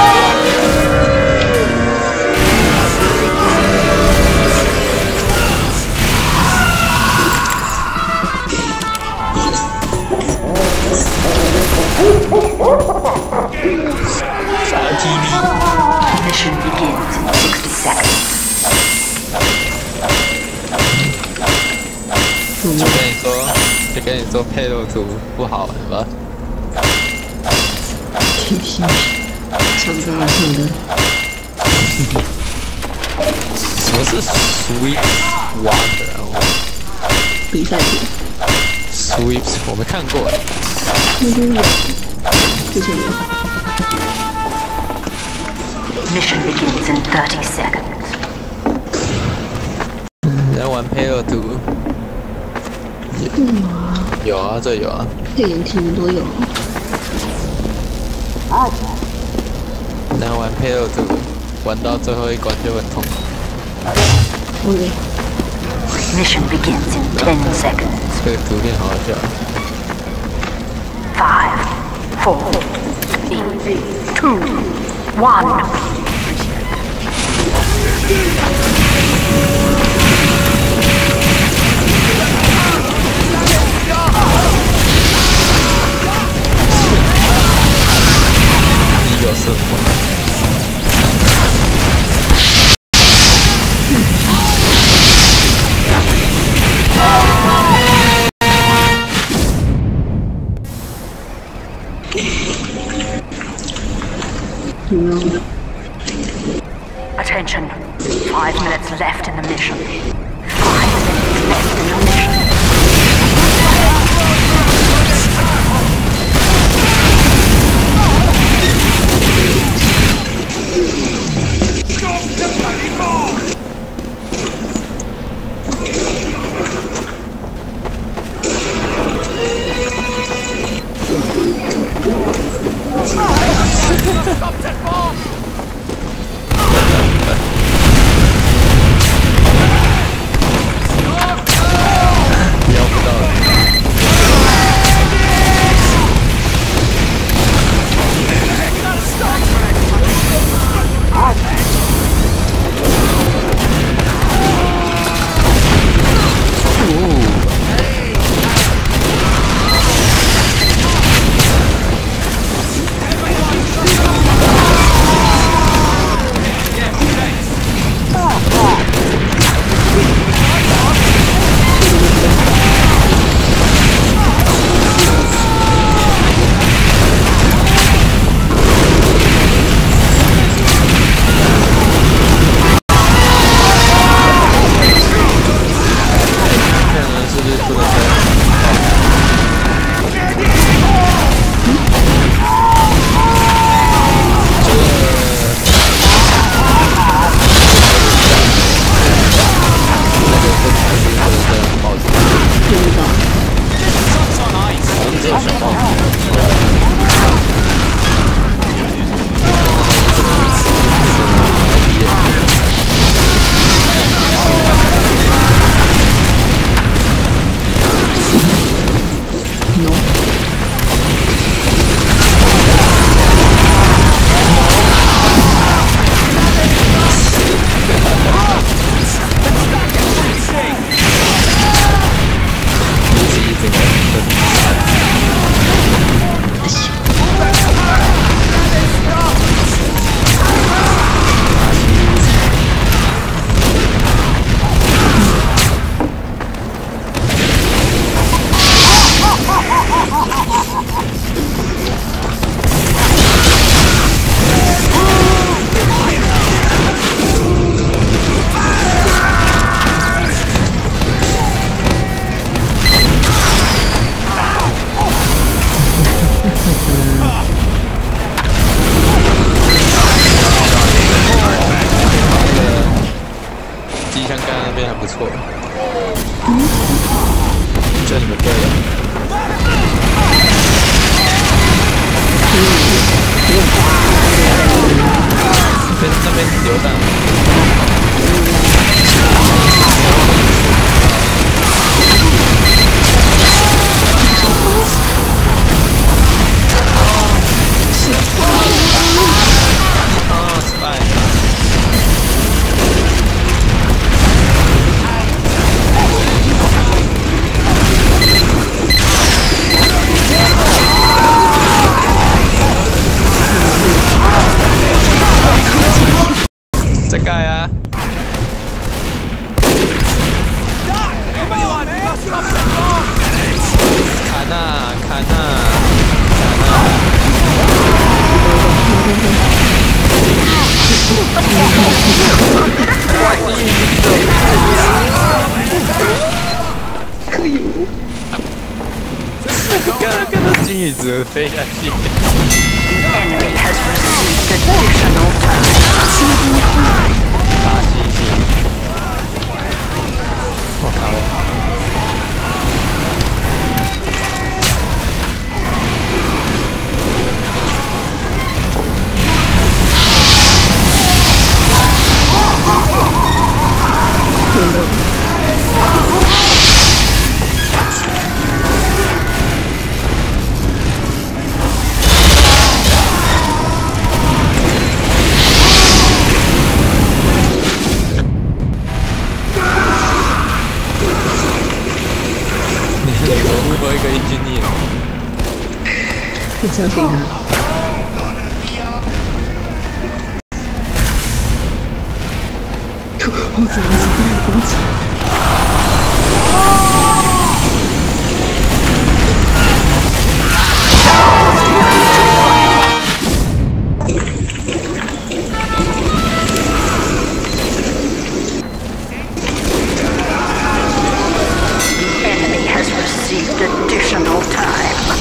Mission begins in sixty seconds. 就跟你说，就跟你说配肉图不好玩吧？ 唱歌啊唱歌。 什么是 sweep water 啊？ 比赛图。 sweep 我没看过。 那边有，之前有。 Mission begins in thirty seconds. 在玩配肉图。有啊，这有啊。 配眼听都有。 能玩配肉图，玩到最后一关就很痛苦。 OK。 Mission begins in ten seconds. 这个图片好好笑。 Five, four, three, two, one. 你有生活。 Attention. Five minutes left in the mission. Five minutes left in the mission. Stop that bomb! 机枪干那边还不错。就你们队了。那那边榴弹。啊 ，spy。在盖啊！砍啊砍啊砍啊！ 可以。 刚刚看到金鱼子飞下去。 Enemy has received additional time. 打星星！我靠！我一个一斤力， 你相信他？我怎么是这样攻击？ Enemy has received additional time.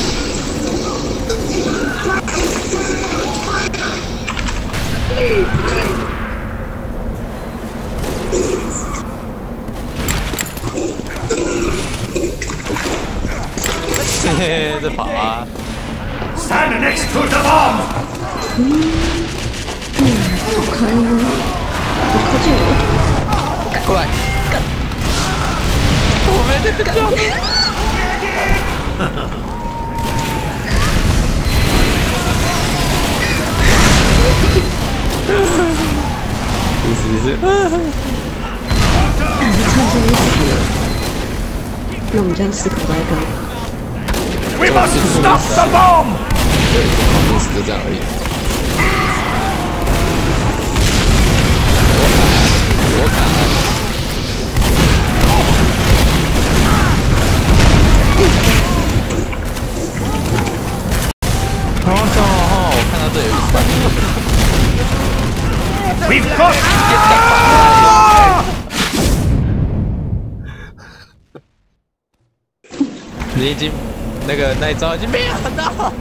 嘿嘿，在跑啊 Stand next to the bomb! 好可爱哦！好靠近我！ 过来！我没这个救命！意思是， 看这边死了，那我们这样思考该干嘛？ We must stop the bomb! 对，意思就这样而已。我卡，我卡。哦，哦，我看到这有一个 We've got... 你已经那个那一招已经没有了。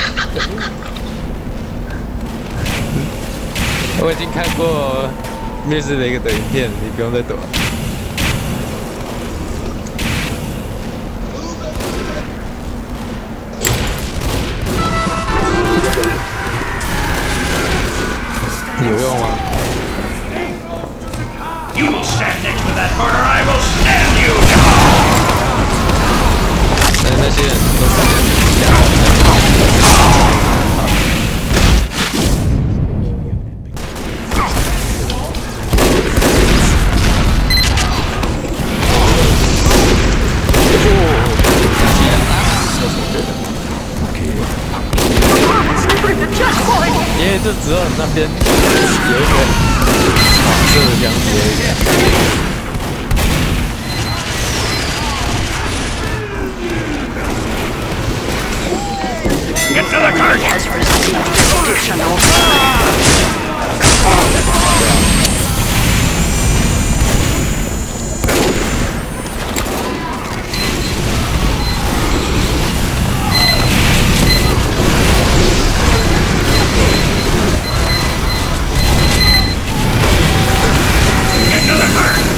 我已经看过面试的一个的影片，你不用再躲了。有用吗？ You will stand next to that murder, I will stand you down! 但是那些人都是假的。因为就只有那边有一个黄色的箱子而已。 Get to the cart! Has received additional time. ！Get to the cart!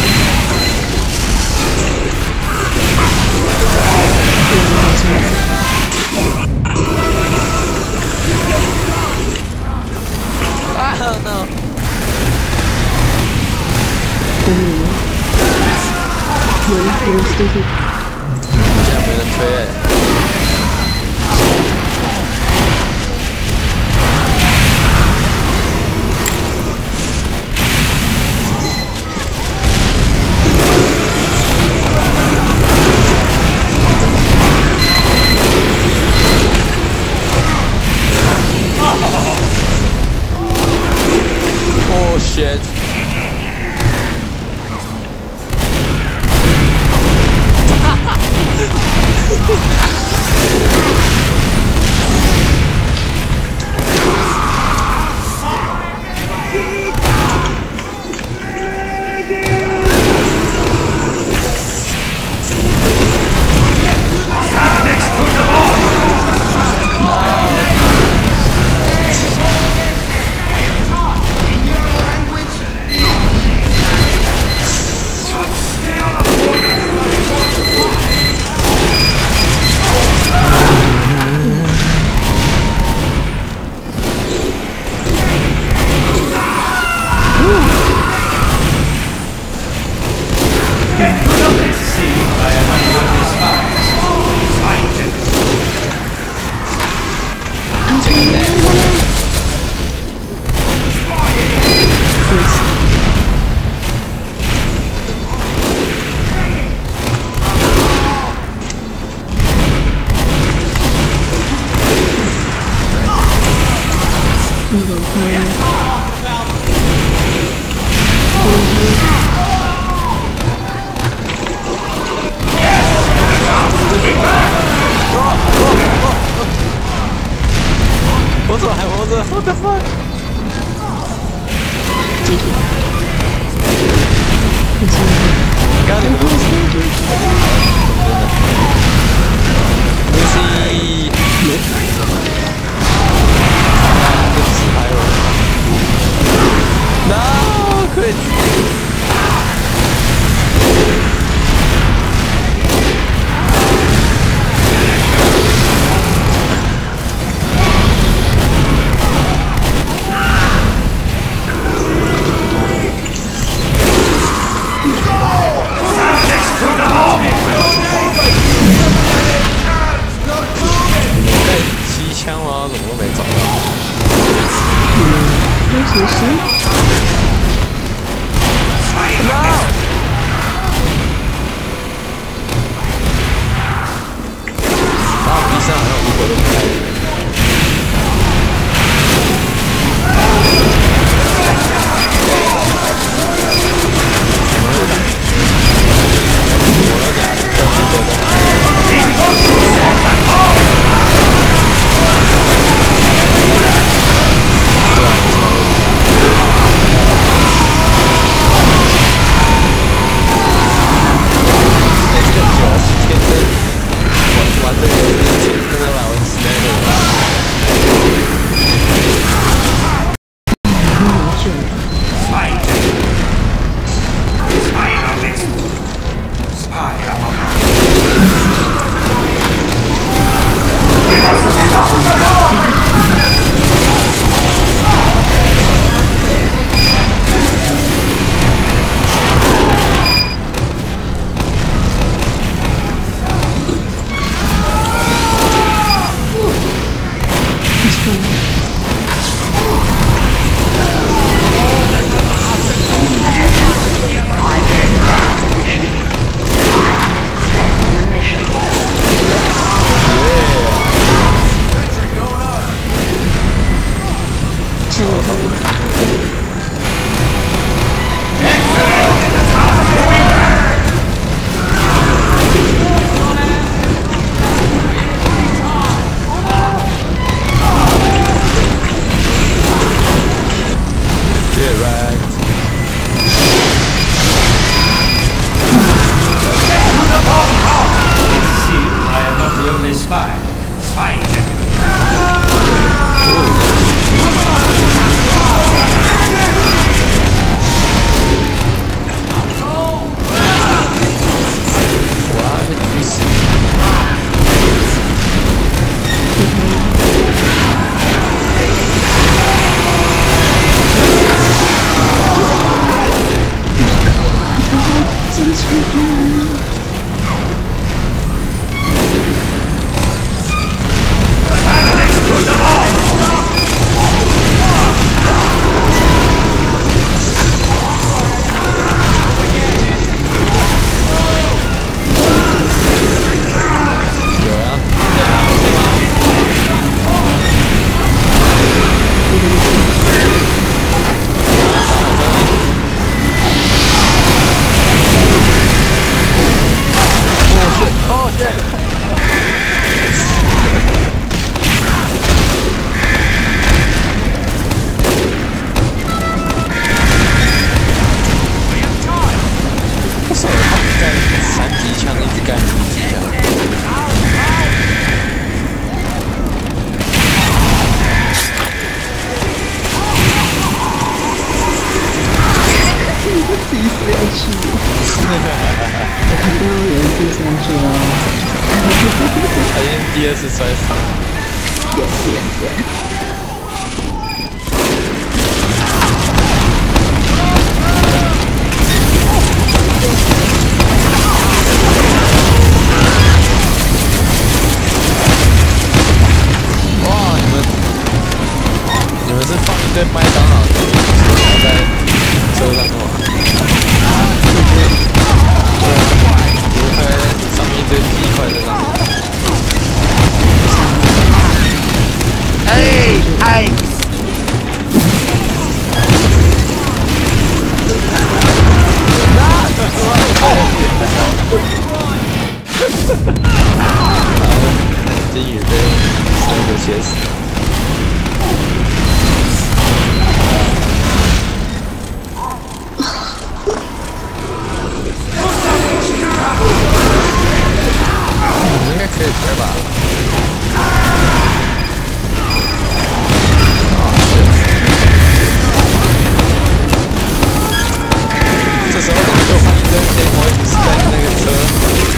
有人有人推推， 现在没人推哎。Oh shit. What the fuck? Got him, Lucy. Lucy. No, quit. 他已经第二次摔死了。 也是也是。 哇，你们你们是放一堆麦当劳的在车上的吗？对，上面一堆鸡块在上面。 Hey, hey. Oh. 金鱼被三个切死。应该可以推吧？这时候我们就放一根黑魔一直在那个车。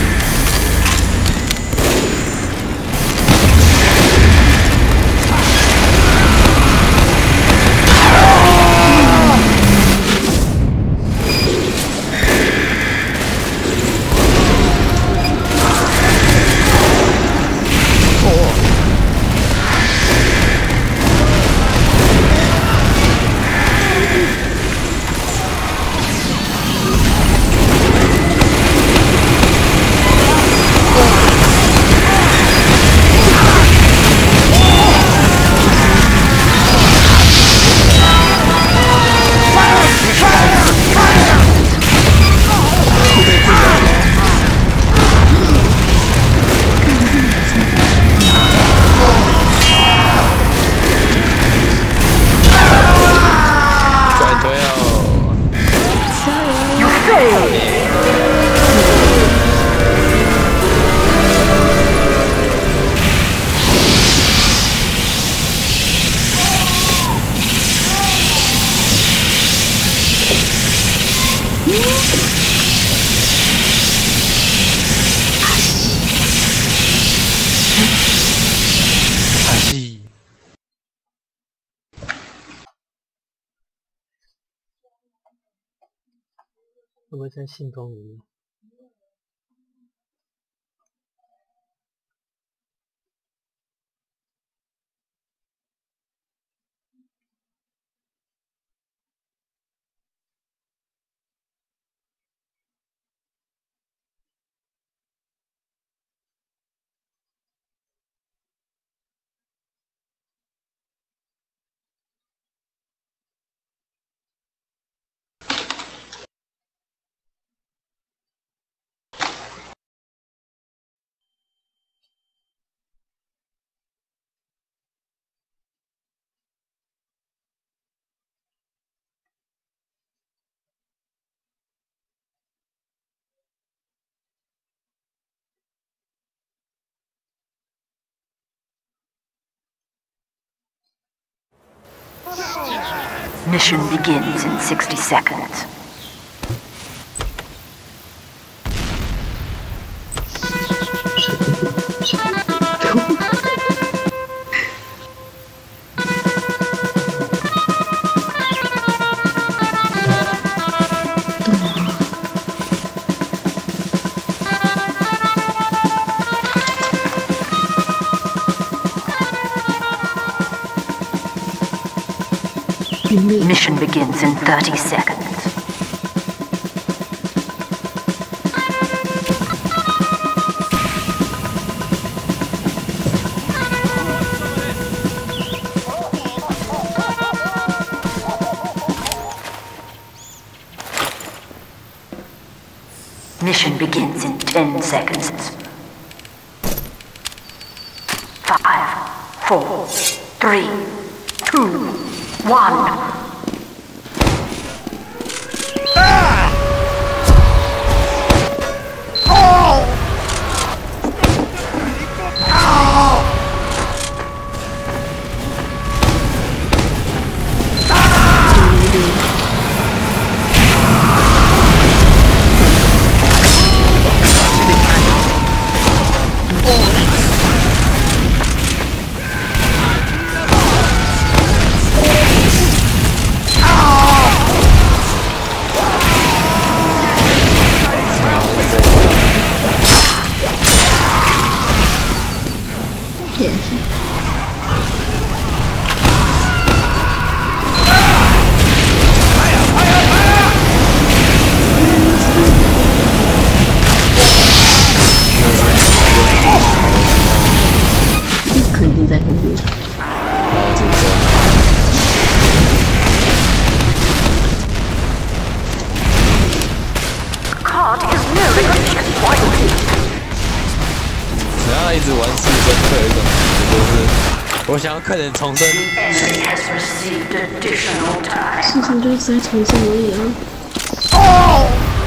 会不会在信封里面？ Mission begins in sixty seconds. Mission begins in thirty seconds. Mission begins in ten seconds. Five, four, three, two, one. 一直玩四分会有一种感觉，就是我想要快点重生。 事情就是在重生而已啊。 哦！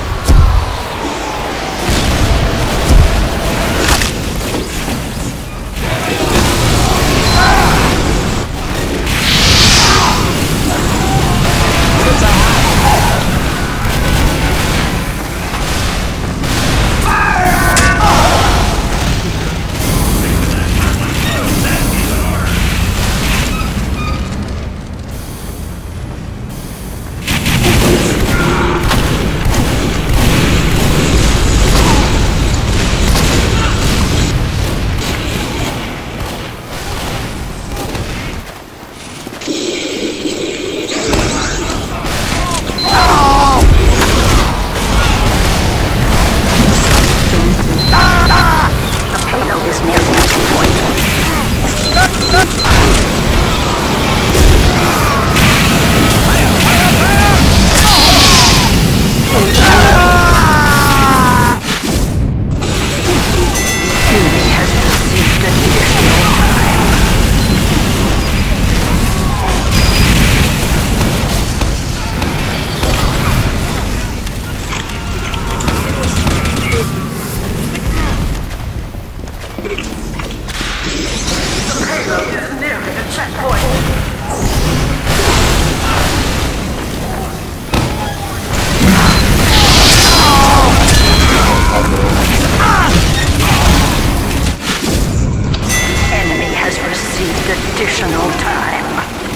Additional time.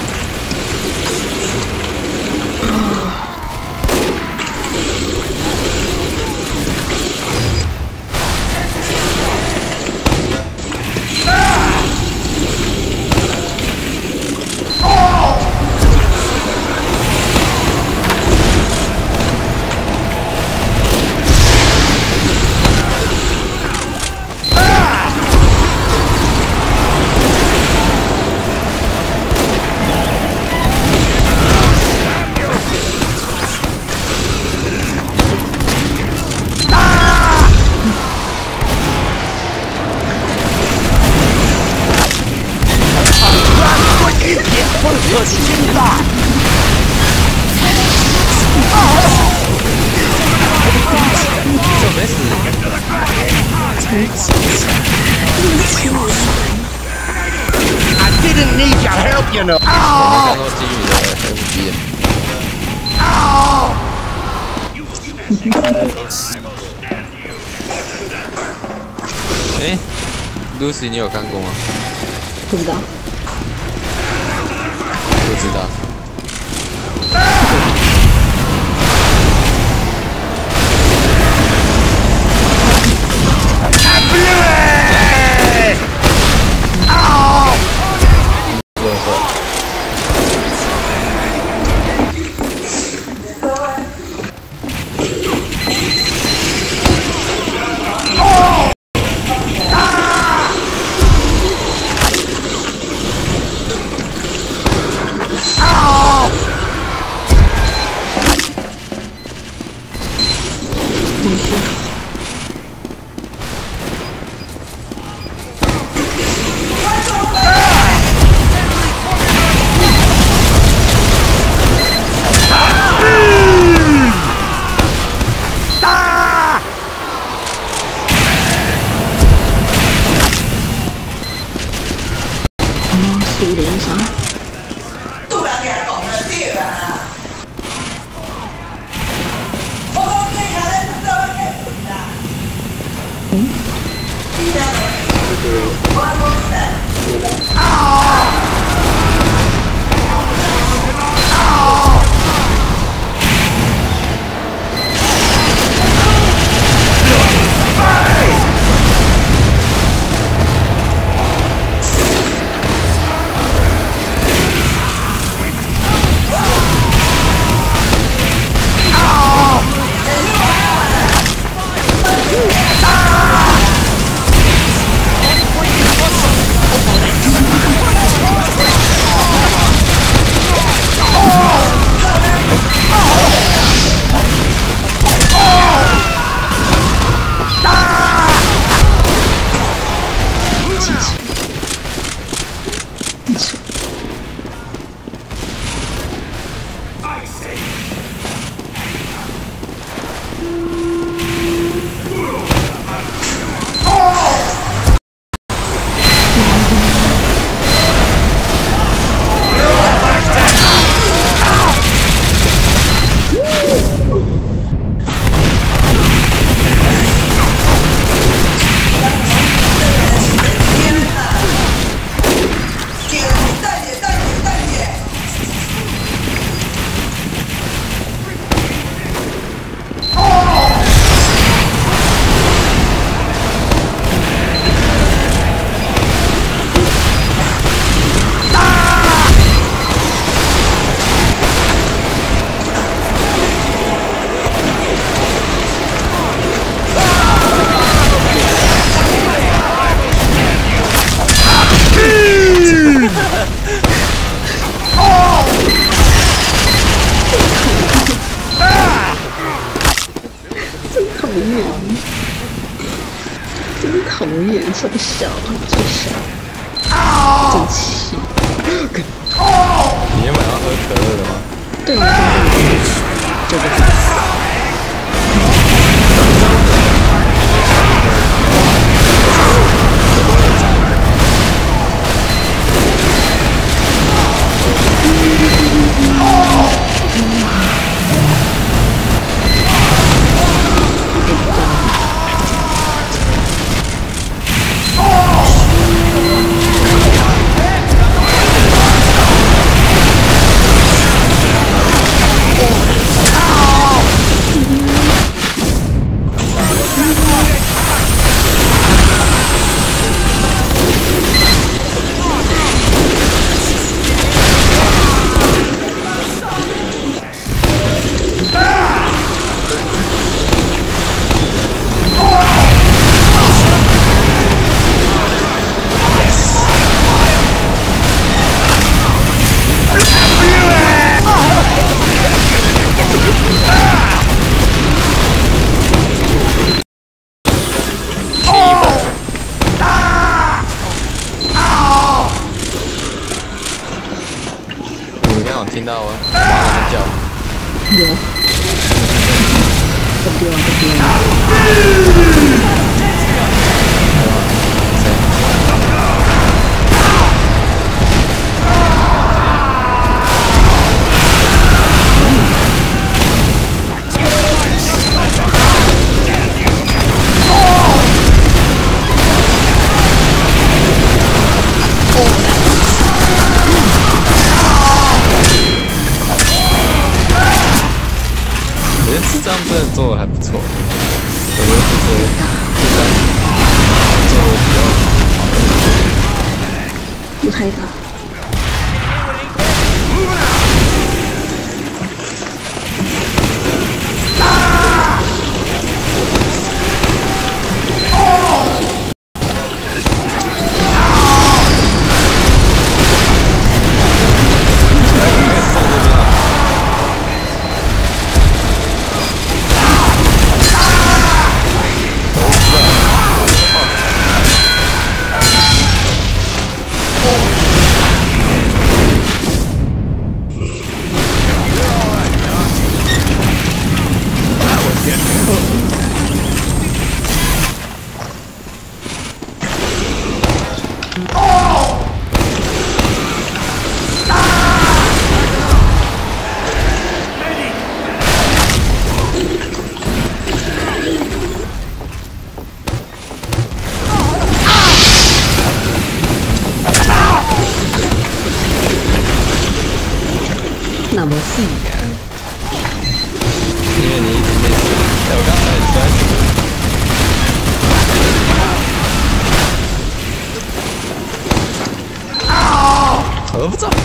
I didn't need your help, you know. Oh! 看过金鱼的 F B。哎 ，Lucy， 你有看过吗？ 不知道。 不知道。 进去。哦，速连杀。 真讨厌，从小从小，真气。 你原本要喝可乐的吗？ 对啊，这个。 听到啊，妈在叫。 有。这边啊，这边啊。 这样真的做的还不错，我觉得这这张做的比较好。 不太大。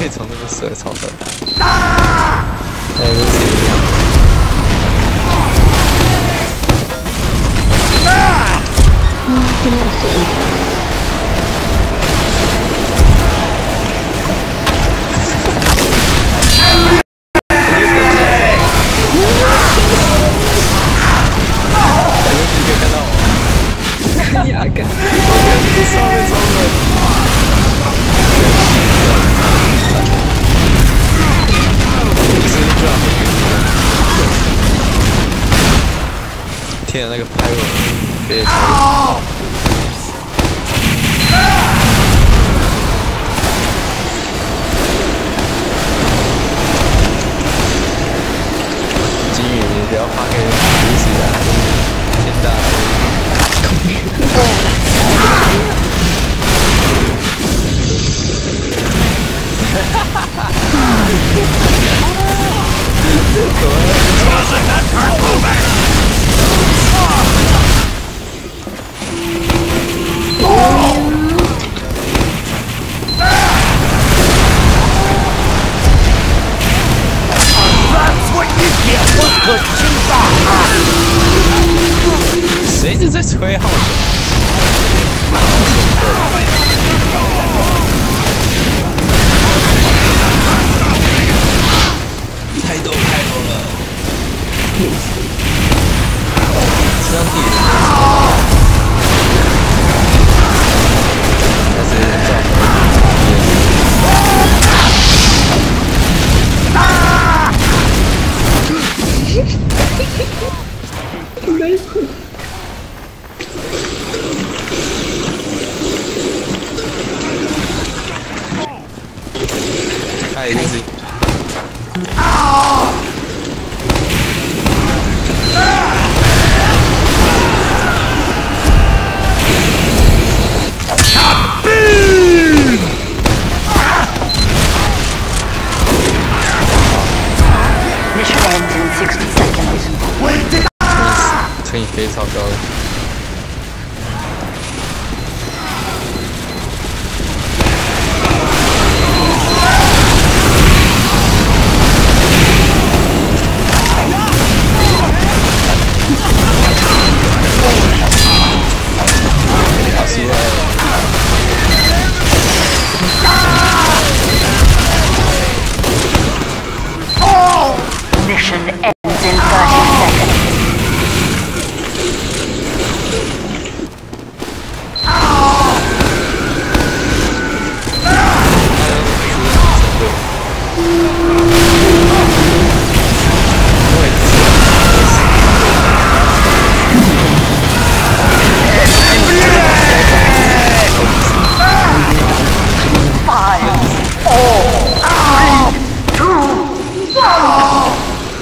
以从那个水超出来。哎，这是一样。 嗯，真的是。 压根，我上面冲了。天啊，那个拍我，别超。金宇，你不要发给历史啊，天大。 Wasn't that turn moving? That's what you get for pushing back. 谁一直在吹号？太多太多了。这样地人还是照太 easy。 Mission ends in sixty seconds. 乘以飞超高的。 Mission ends in thirty seconds. Five, four, three, two, one.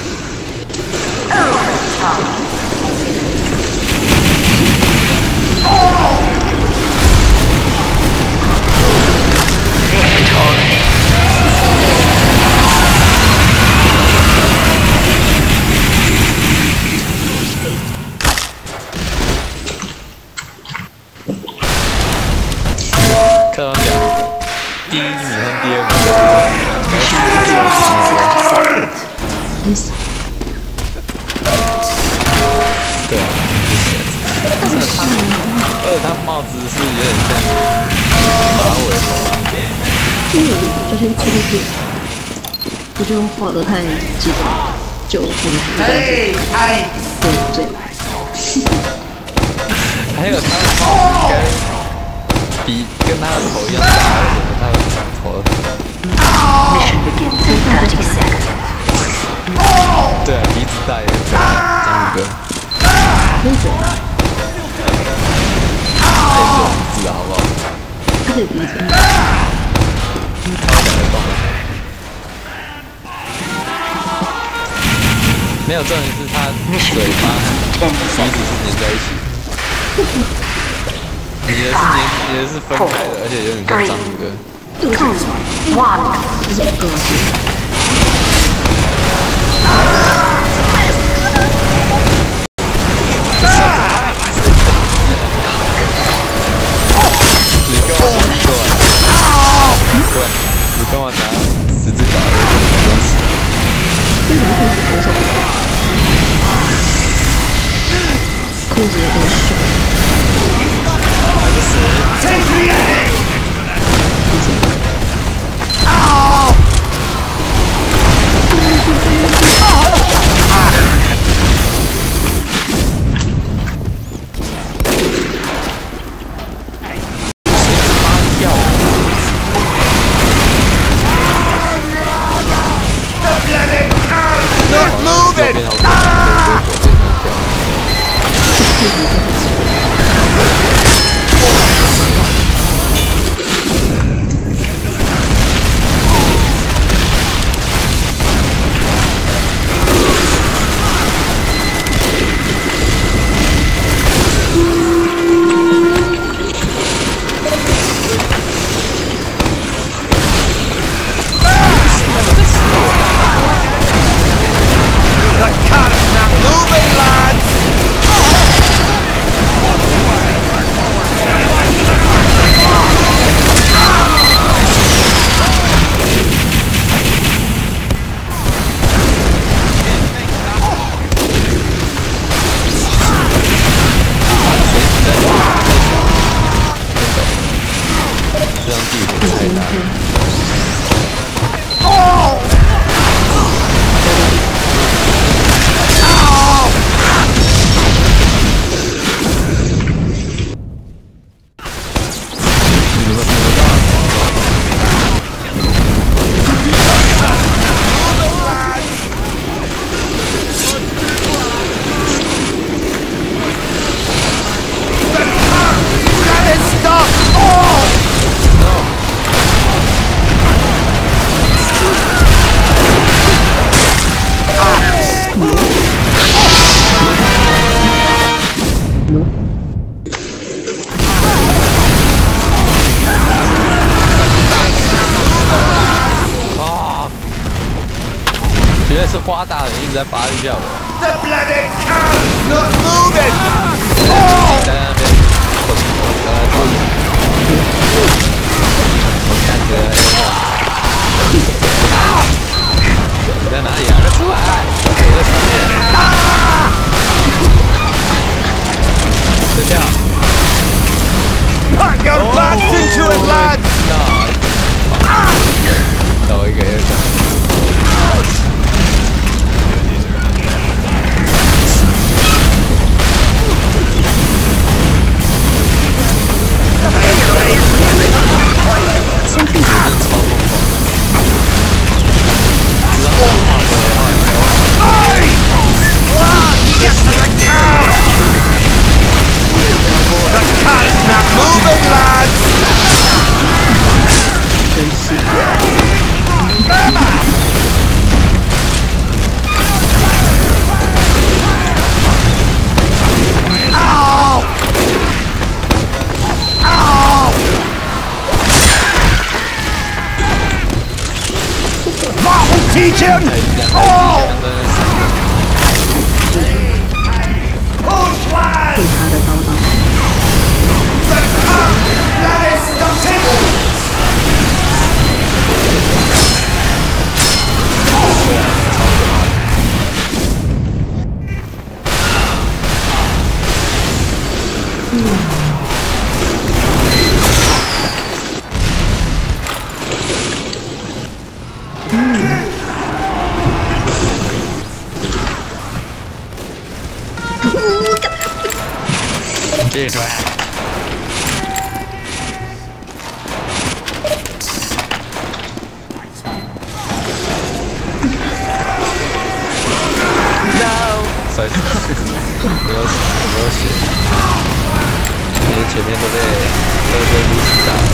看到讲，第一名和第二名没事。 对啊，但是他，而且他帽子是有点像马尾头。 因为我昨天出去，我觉得画的太激动，就很哎哎， 对对。 还有他的帽子应该。比跟他的头一样大，而且跟他的长头。 Mission begins in thirty seconds. 对啊，鼻子大也是章鱼哥。 可以嘴巴。 他也是有鼻子的好不好？ 他有鼻子。 他有两个洞。没有重点是他嘴巴、鼻子是连在一起。你的是连，你的是分开的，而且有点像章鱼哥。 这个是 one， 这是个性。 你跟我拿，对，你跟我拿。 兔子有点帅。 还是死。 原来是花大人一直在拔一下我。 The bloody cow's not moving! 在那边，我我来帮你。我看着 A 你在哪里啊？快出来！我在上面。等下。 Pack your backs into it, lads! 到一个 A 上。 Teach him! Oh! Push wide! That is nothing! 这出来。No。赛事，没有死，没有死。因为前面都被都被路西打。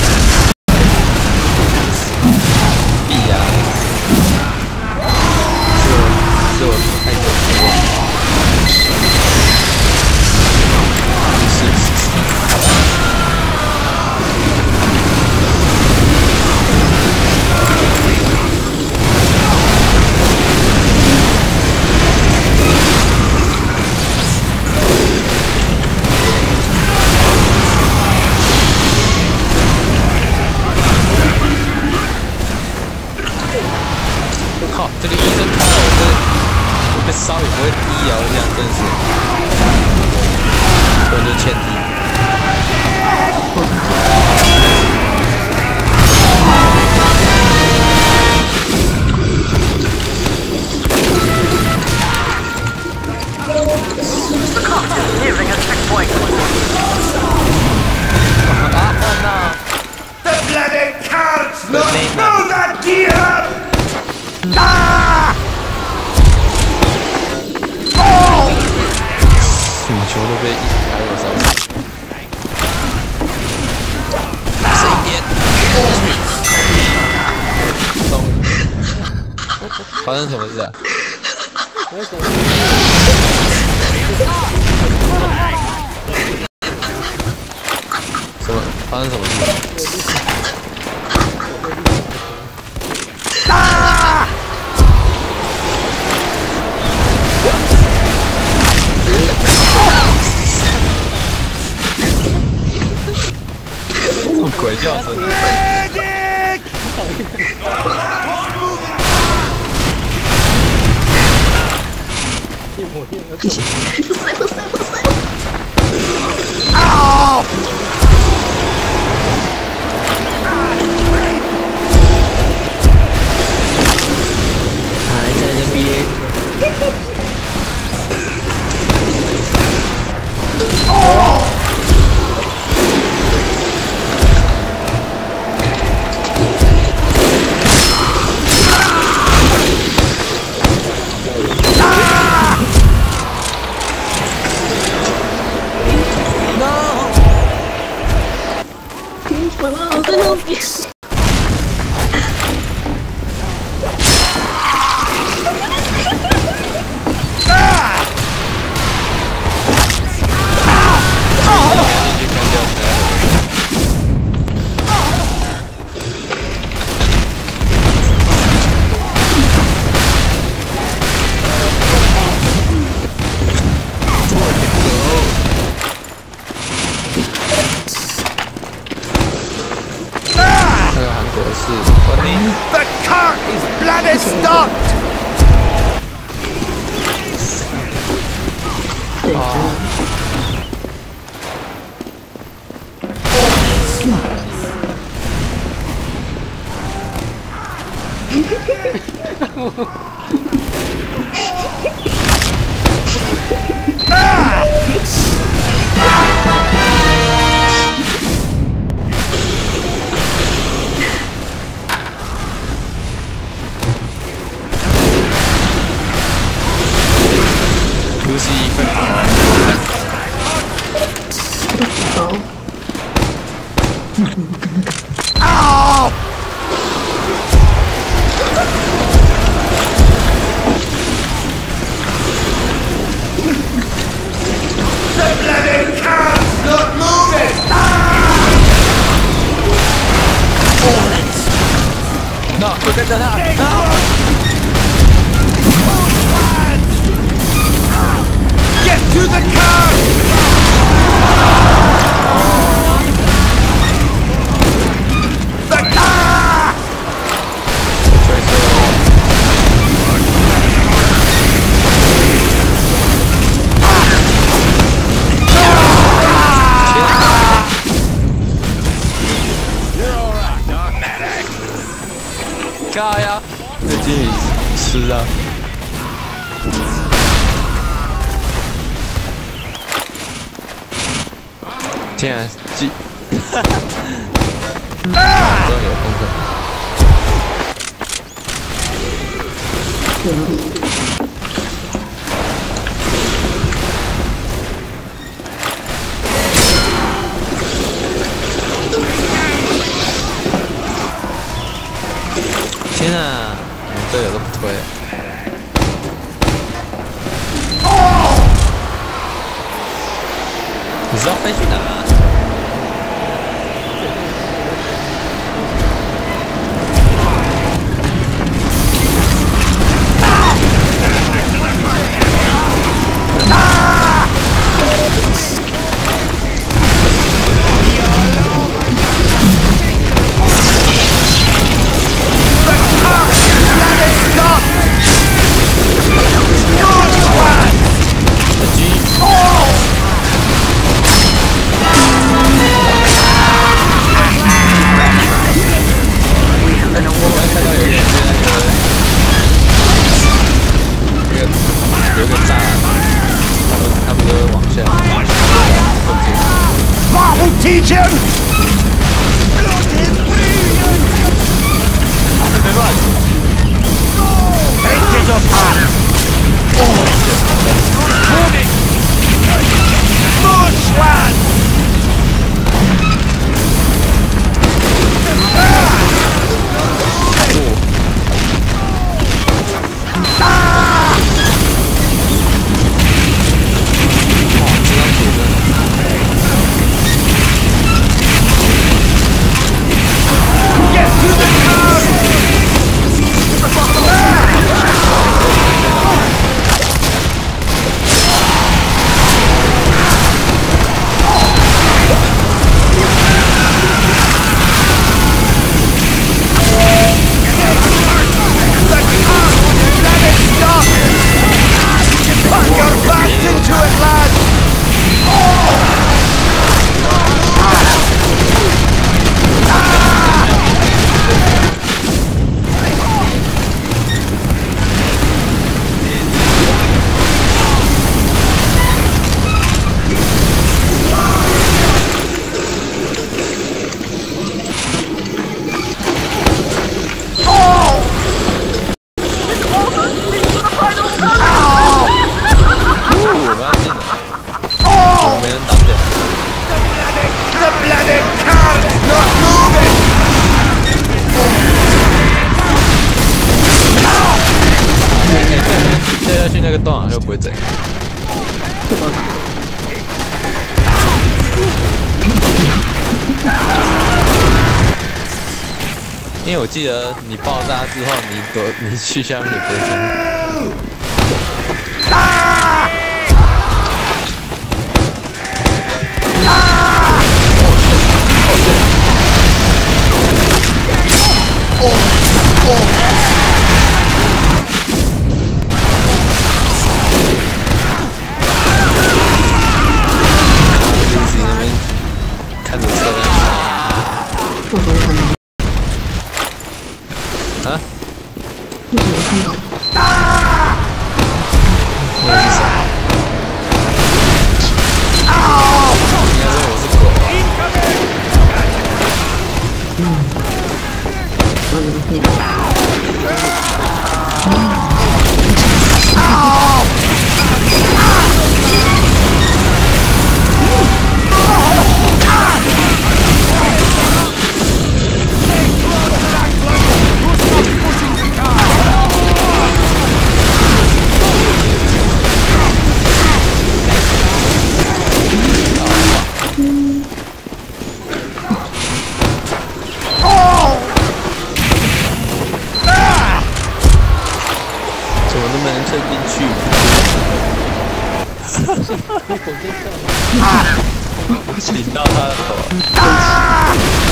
必然。是我，是我太久了。 Let's 还有三十。这一边，终于，发生什么事啊？什么？发生什么事？ 啊！ 这种鬼叫声！ 一模一样的。 啊！ 还在那边。 哦！ 完了，我在那边。 The cart is bloody stopped! 对。 Lucy 快跑！ Ow! The bloody cart's not moving! No， 就跟着他。No！ Get to the car! The car! 嘎呀！这金鱼吃啊！天啊，鸡！哈哈！终于有功课。天啊，我们队友都不推了。你知道飞去哪啊？有个栅栏，他们他们都会往下。 What will teach him? 没乱。 Take it apart! Moving! Smush, lad! 那个洞好像不会整。因为我记得你爆炸之后，你躲你去下面也不会整。啊！哦哦。 看着车我不会看到。 啊？ 为什么看到？ 那是啥？应该说我是狗啊。 嗯。嗯，那个。嗯。 怎么都没人推进去？顶到他的头。啊！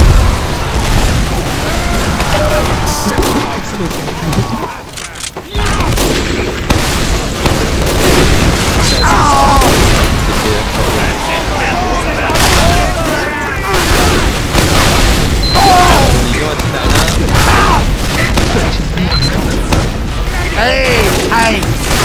你给我进来呢？ 哎哎！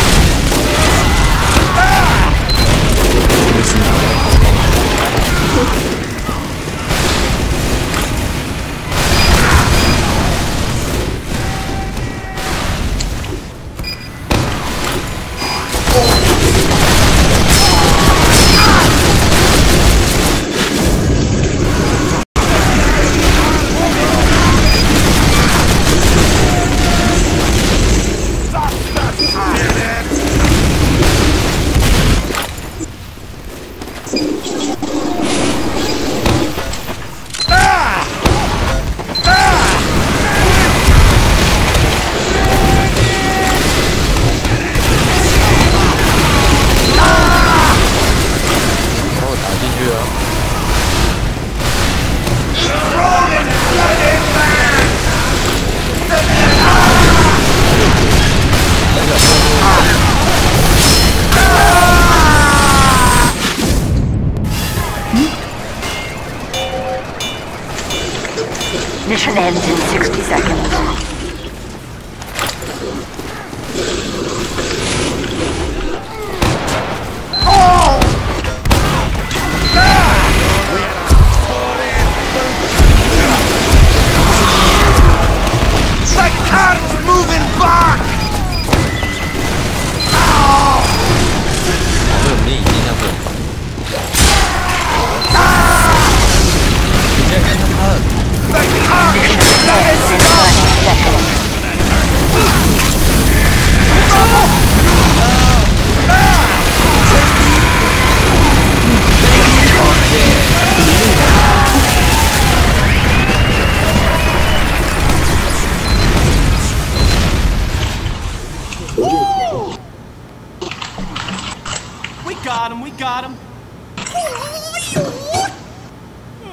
Mission ends in sixty seconds. It's like cars moving back! 我们有没有已经那么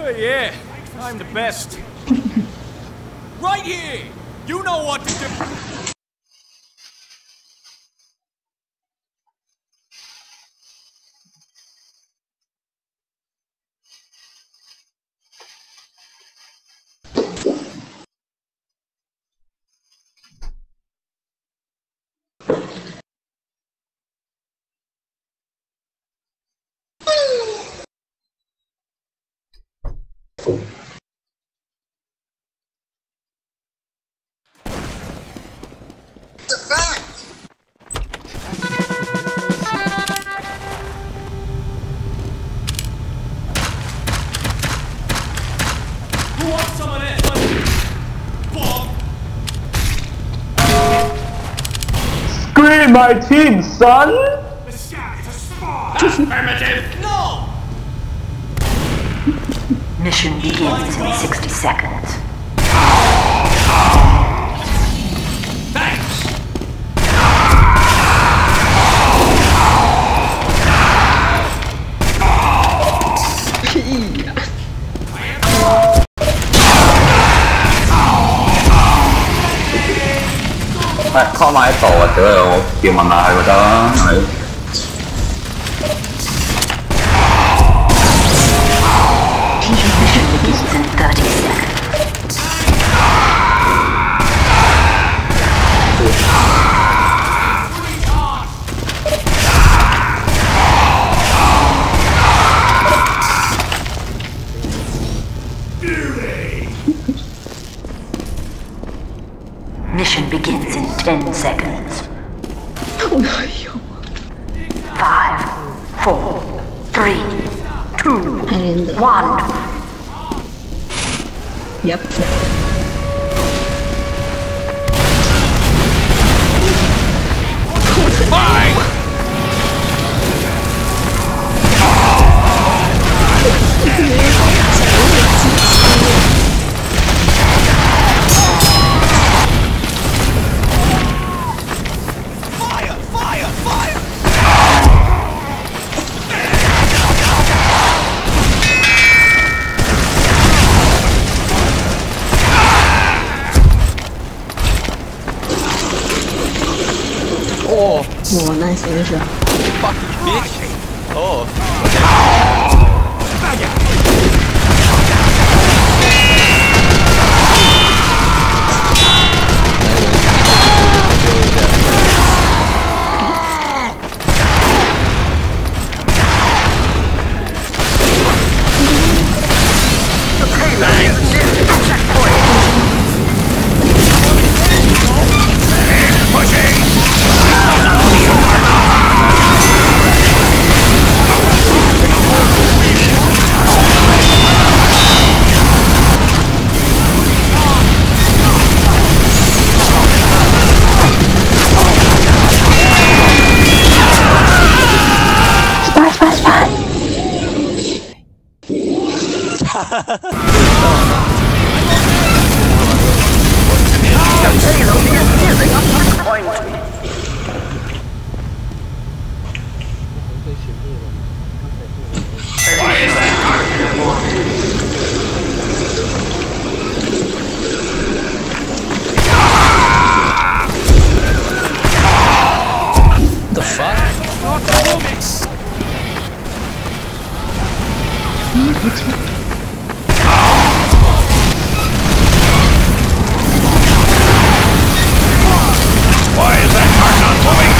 Yeah, I'm the best. Right here! You know what to do! Who wants some of this? Bob! Scream my team, son! The scout is a spy. Affirmative. No! Mission begins in sixty seconds. Thanks. Phải kho máy tổ à, tớ là kiếm mà lại rồi đó. Đấy. Mission begins in thirty seconds. Mission begins in ten seconds. Five, four, three, two, And one. yep. Fire! Fire! Fire! Oh, Oh, nice initial. fucking bitch. Oh. The fuck? Why is that car not moving?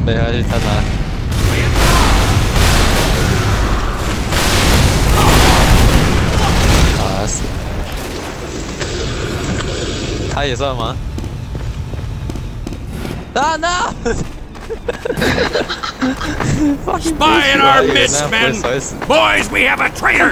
没关系，他拿。啊死！他也算吗？啊 no！ Spy in our midst, men! Boys, we have a traitor!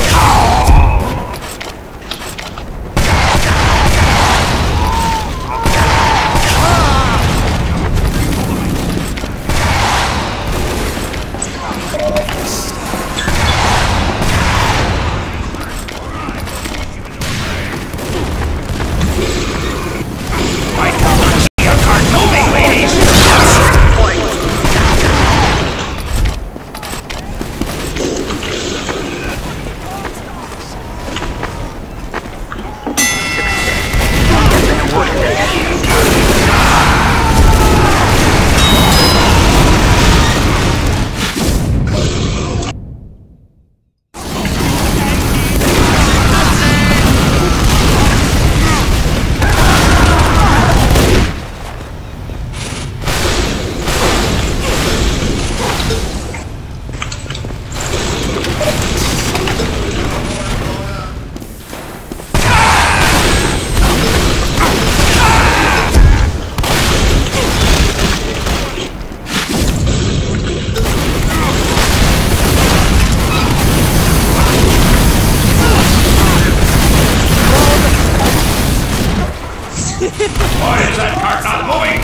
Why is that cart not moving?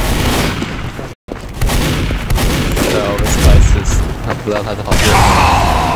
对啊，我们 Spices， 他不知道他是好人。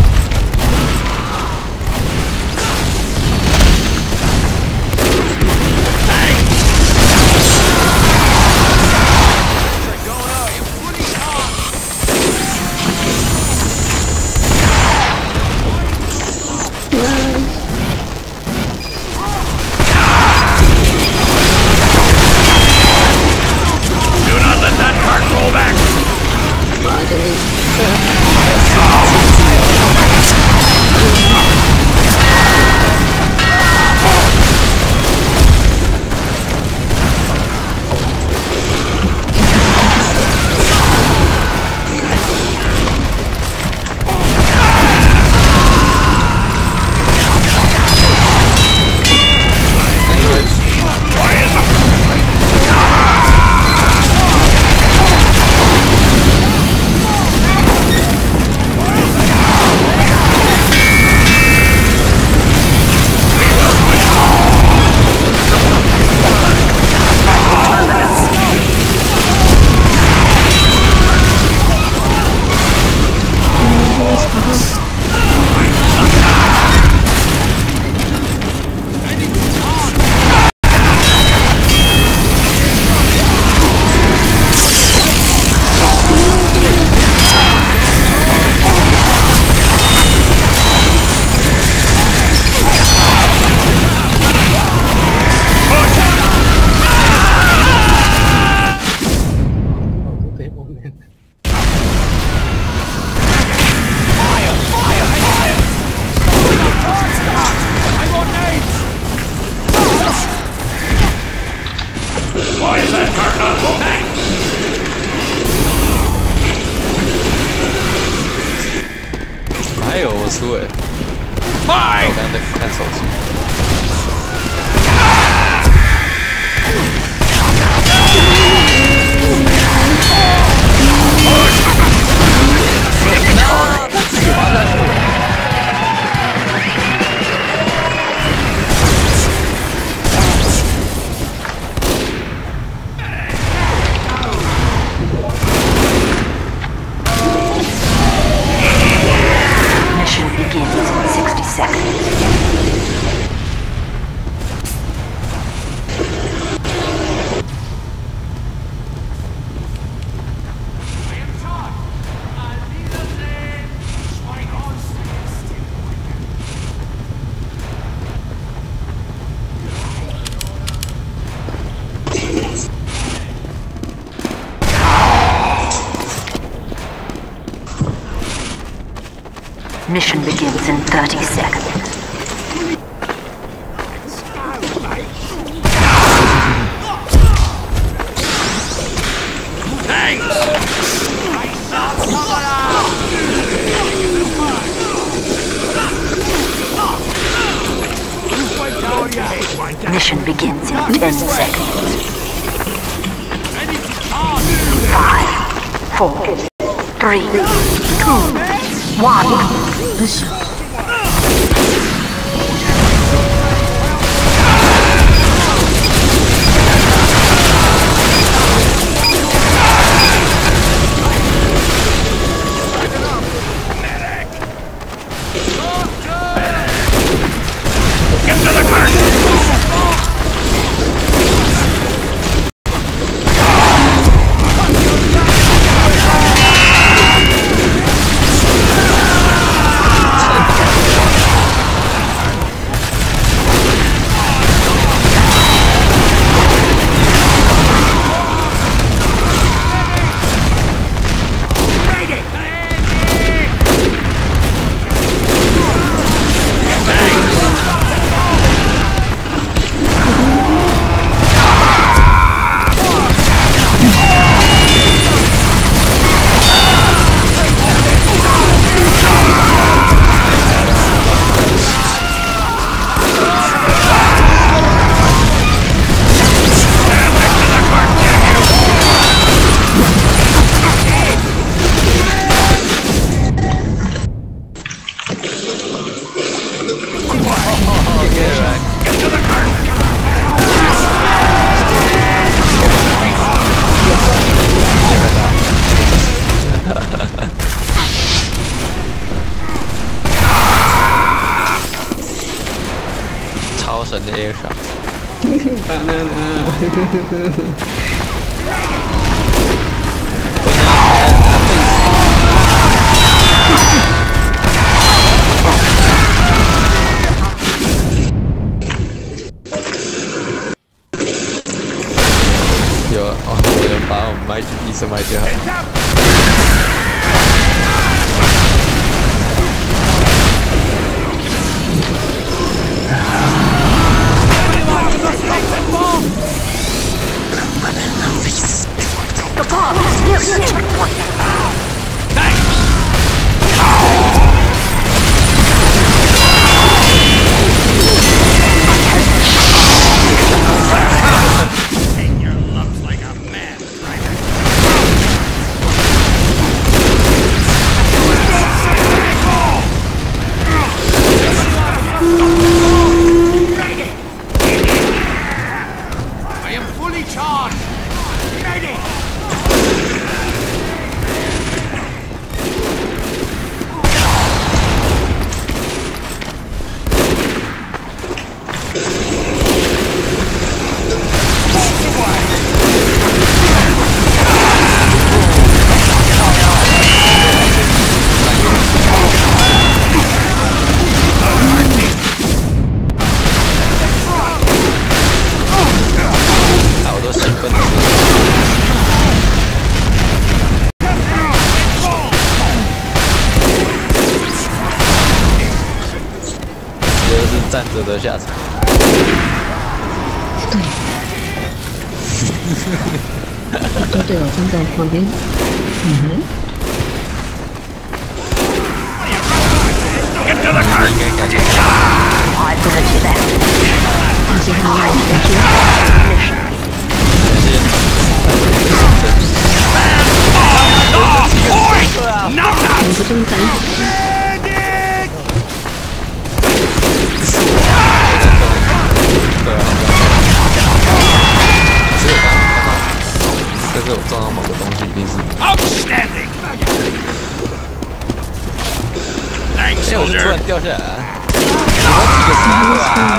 Why is that cart not moving? I 还有我输哎，我刚刚在看手机。那他自己滑下去了。 Mission begins in thirty seconds. Thanks! Mission begins in ten seconds. Five, four, three, two, one. Mission. Get to the cart! 超神的 air shot。有哦，有人把我们麦医生卖掉了。 The bomb is near the checkpoint. Your looks like a mad driver. 站着的下场。 对。都队友站在旁边。嗯哼。应该感觉。放心，他们感觉。你不这么胆小。 对啊，只有刚刚看到，但是我撞到某个东西，一定是。 Outstanding. 因为我是突然掉下来，我要几个杀啊！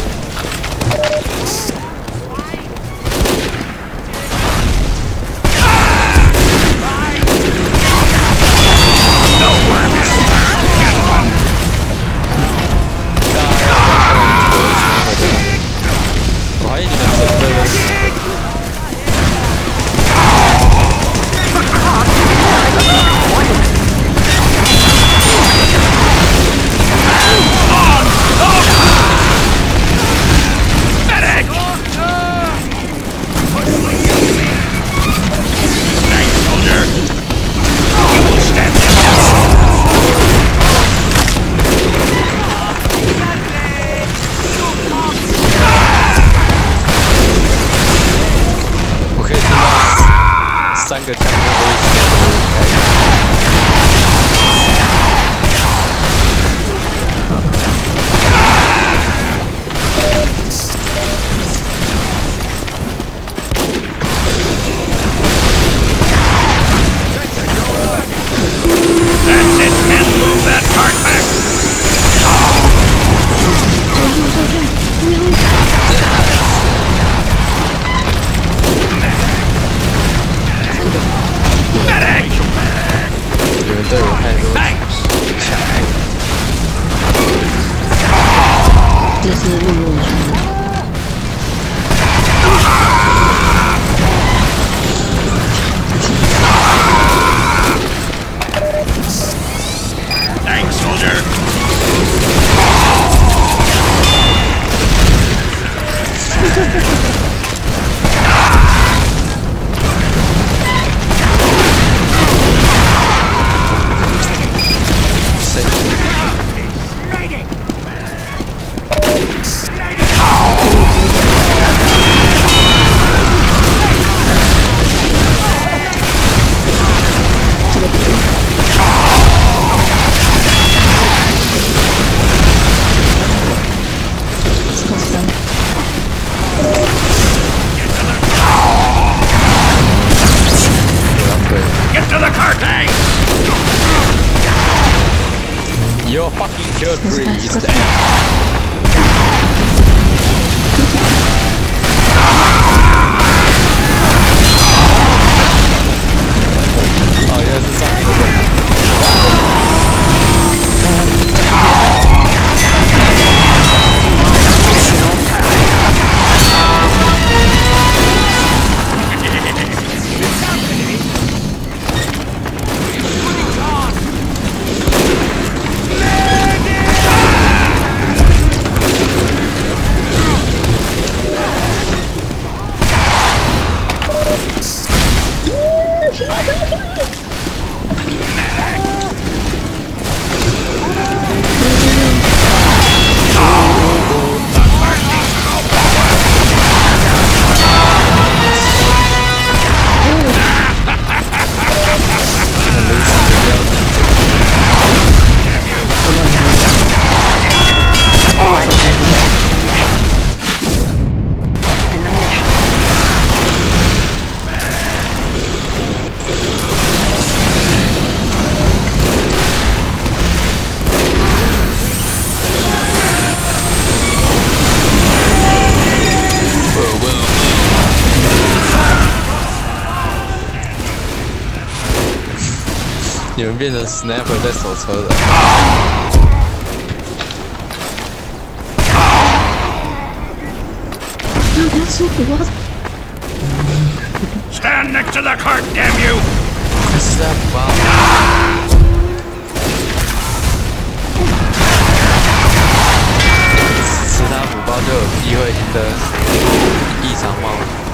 我怀疑你们准备了。 Medic! 三个枪都是。 That's it, men. Move that cart back. 你们队友太多强。 这是路路的。 Thanks, soldier. Get to the car tank! Your fucking kill tree is dead. Oh, yeah, this is something.你们变成 sniper 在手车的。 Stand next to the cart, damn you! 可是在补包。吃他补包就有机会赢得异常帽。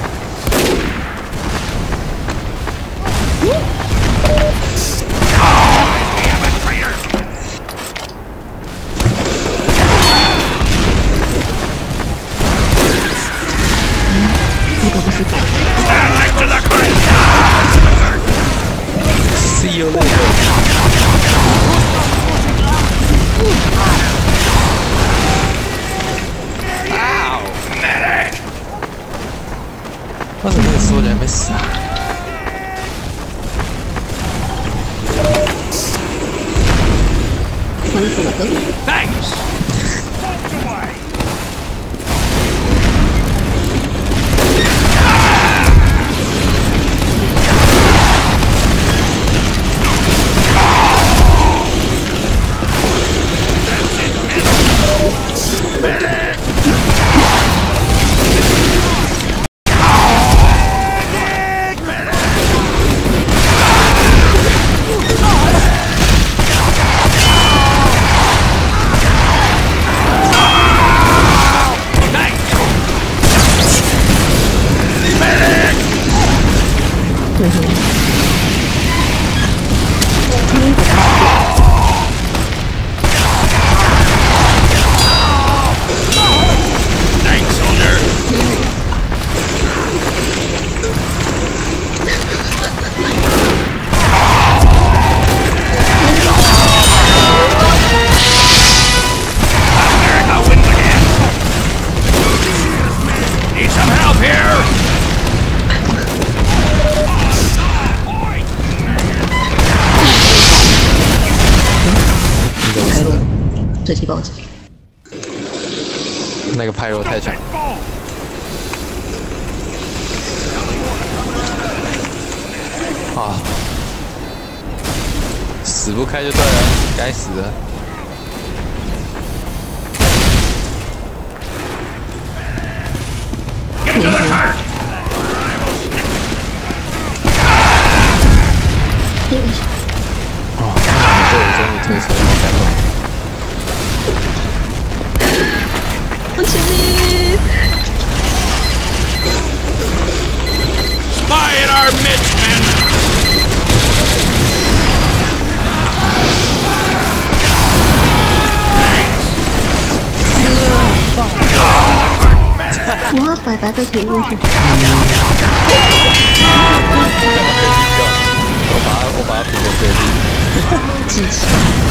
See you later. Ow! Medic! 为什么那个说人没死啊？ Thanks! 随机报警。 那个派肉太强。啊！死不开就对了，该死的。哦，这我终于推车，好感动。 我前面。 Spy in our midst, men! 哇，白白被推过去。 我把它，我把它平成飞机。 机器。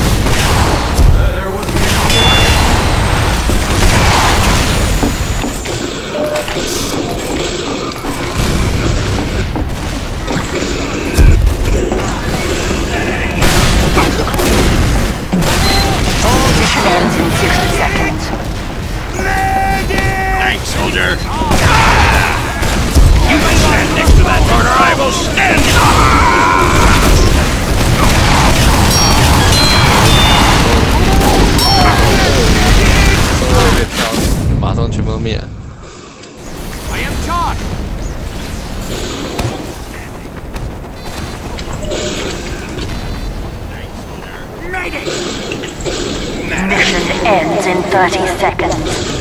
Ends in sixty seconds. Thanks, soldier. You can stand next to that border, I will stand. 我被跳，马上全部灭。 I am John. Mission ends in thirty seconds.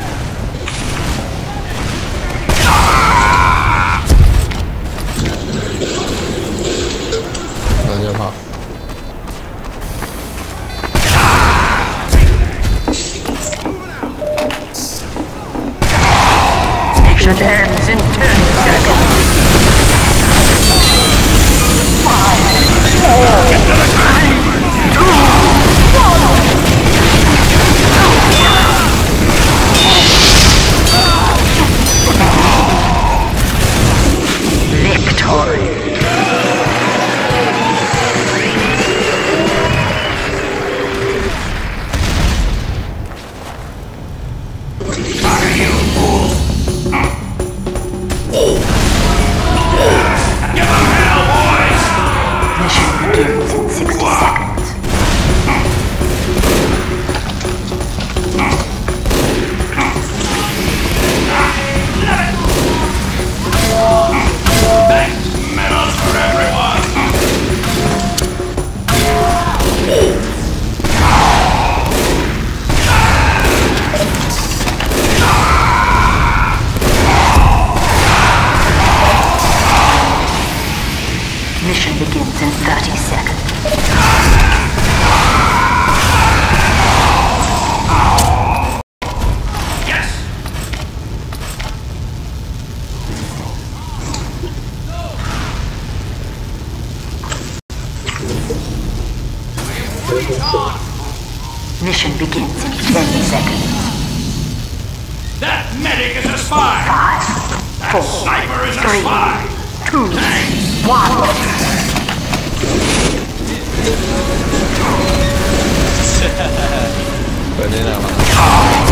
那就跑。 Mission ends in ten seconds. Five, four, three, two, one. Victory. Mission begins in sixty seconds. Medals for everyone. Mission begins in thirty seconds. Yes. Mission begins in ten seconds. That medic is a spy. Five, That four, sniper is a three, spy. two, Thanks. one. 本天了吗？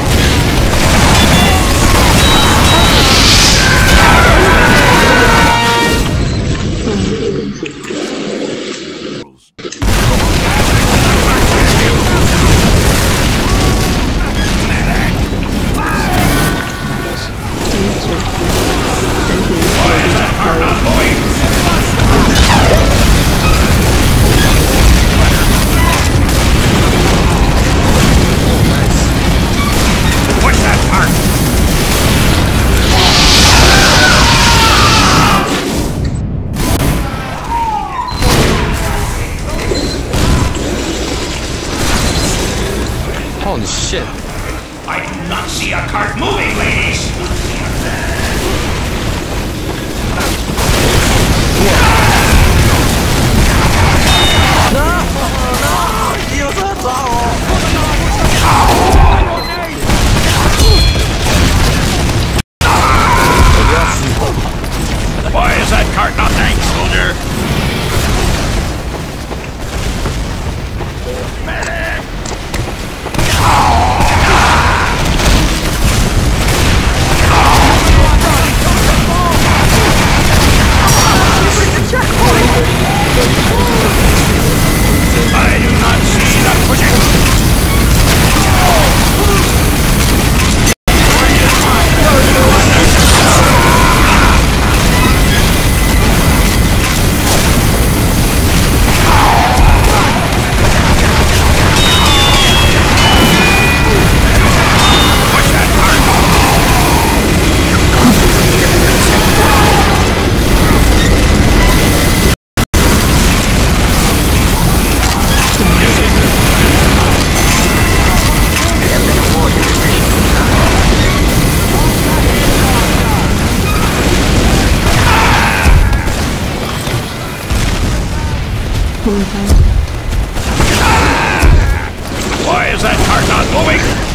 Push that part. Holy shit! I do not see a cart moving, ladies. Why is that cart not thanks, soldier? Medic! Why is that cart not moving?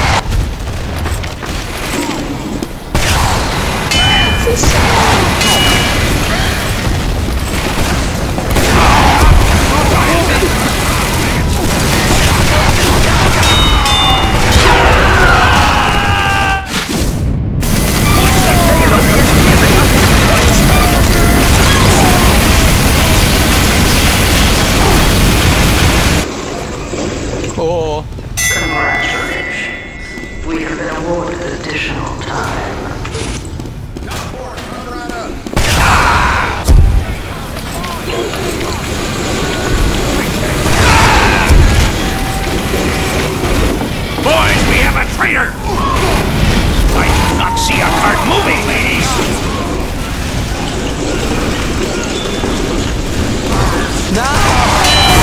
Oh. Congratulations. We have been awarded additional time. Boys, we have a traitor! I do not see a cart moving, ladies! No!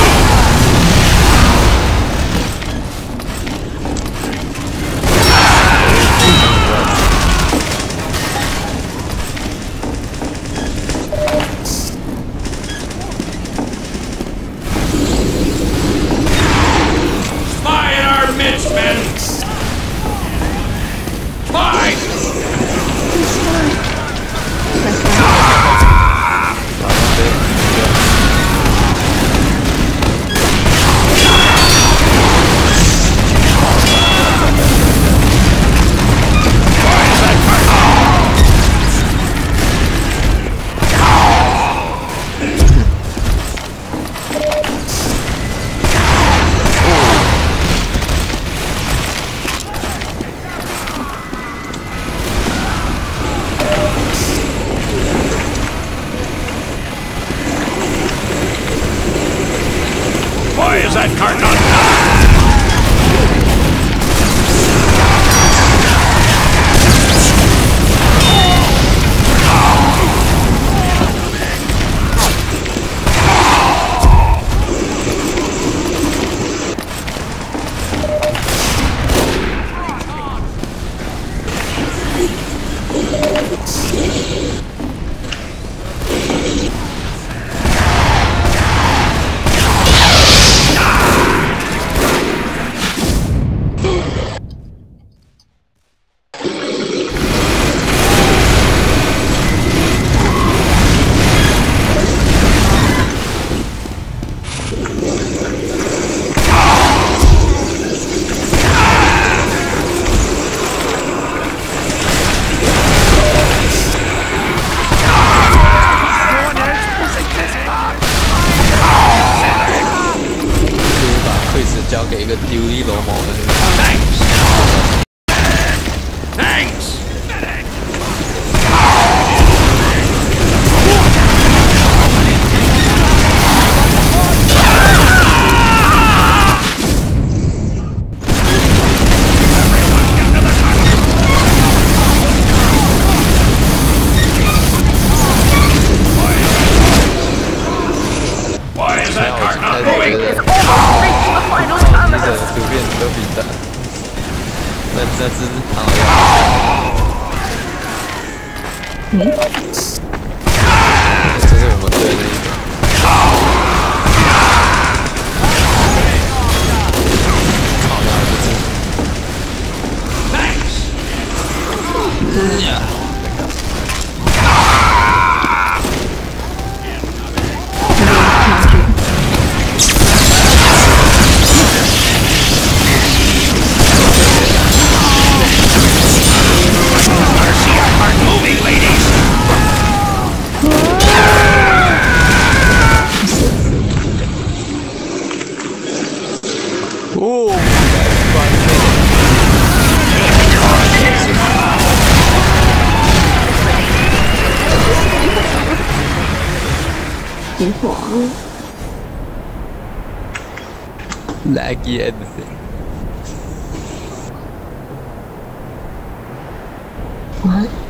Spy in our midst, men! Spy! Why is that cart not Laggy anything. What?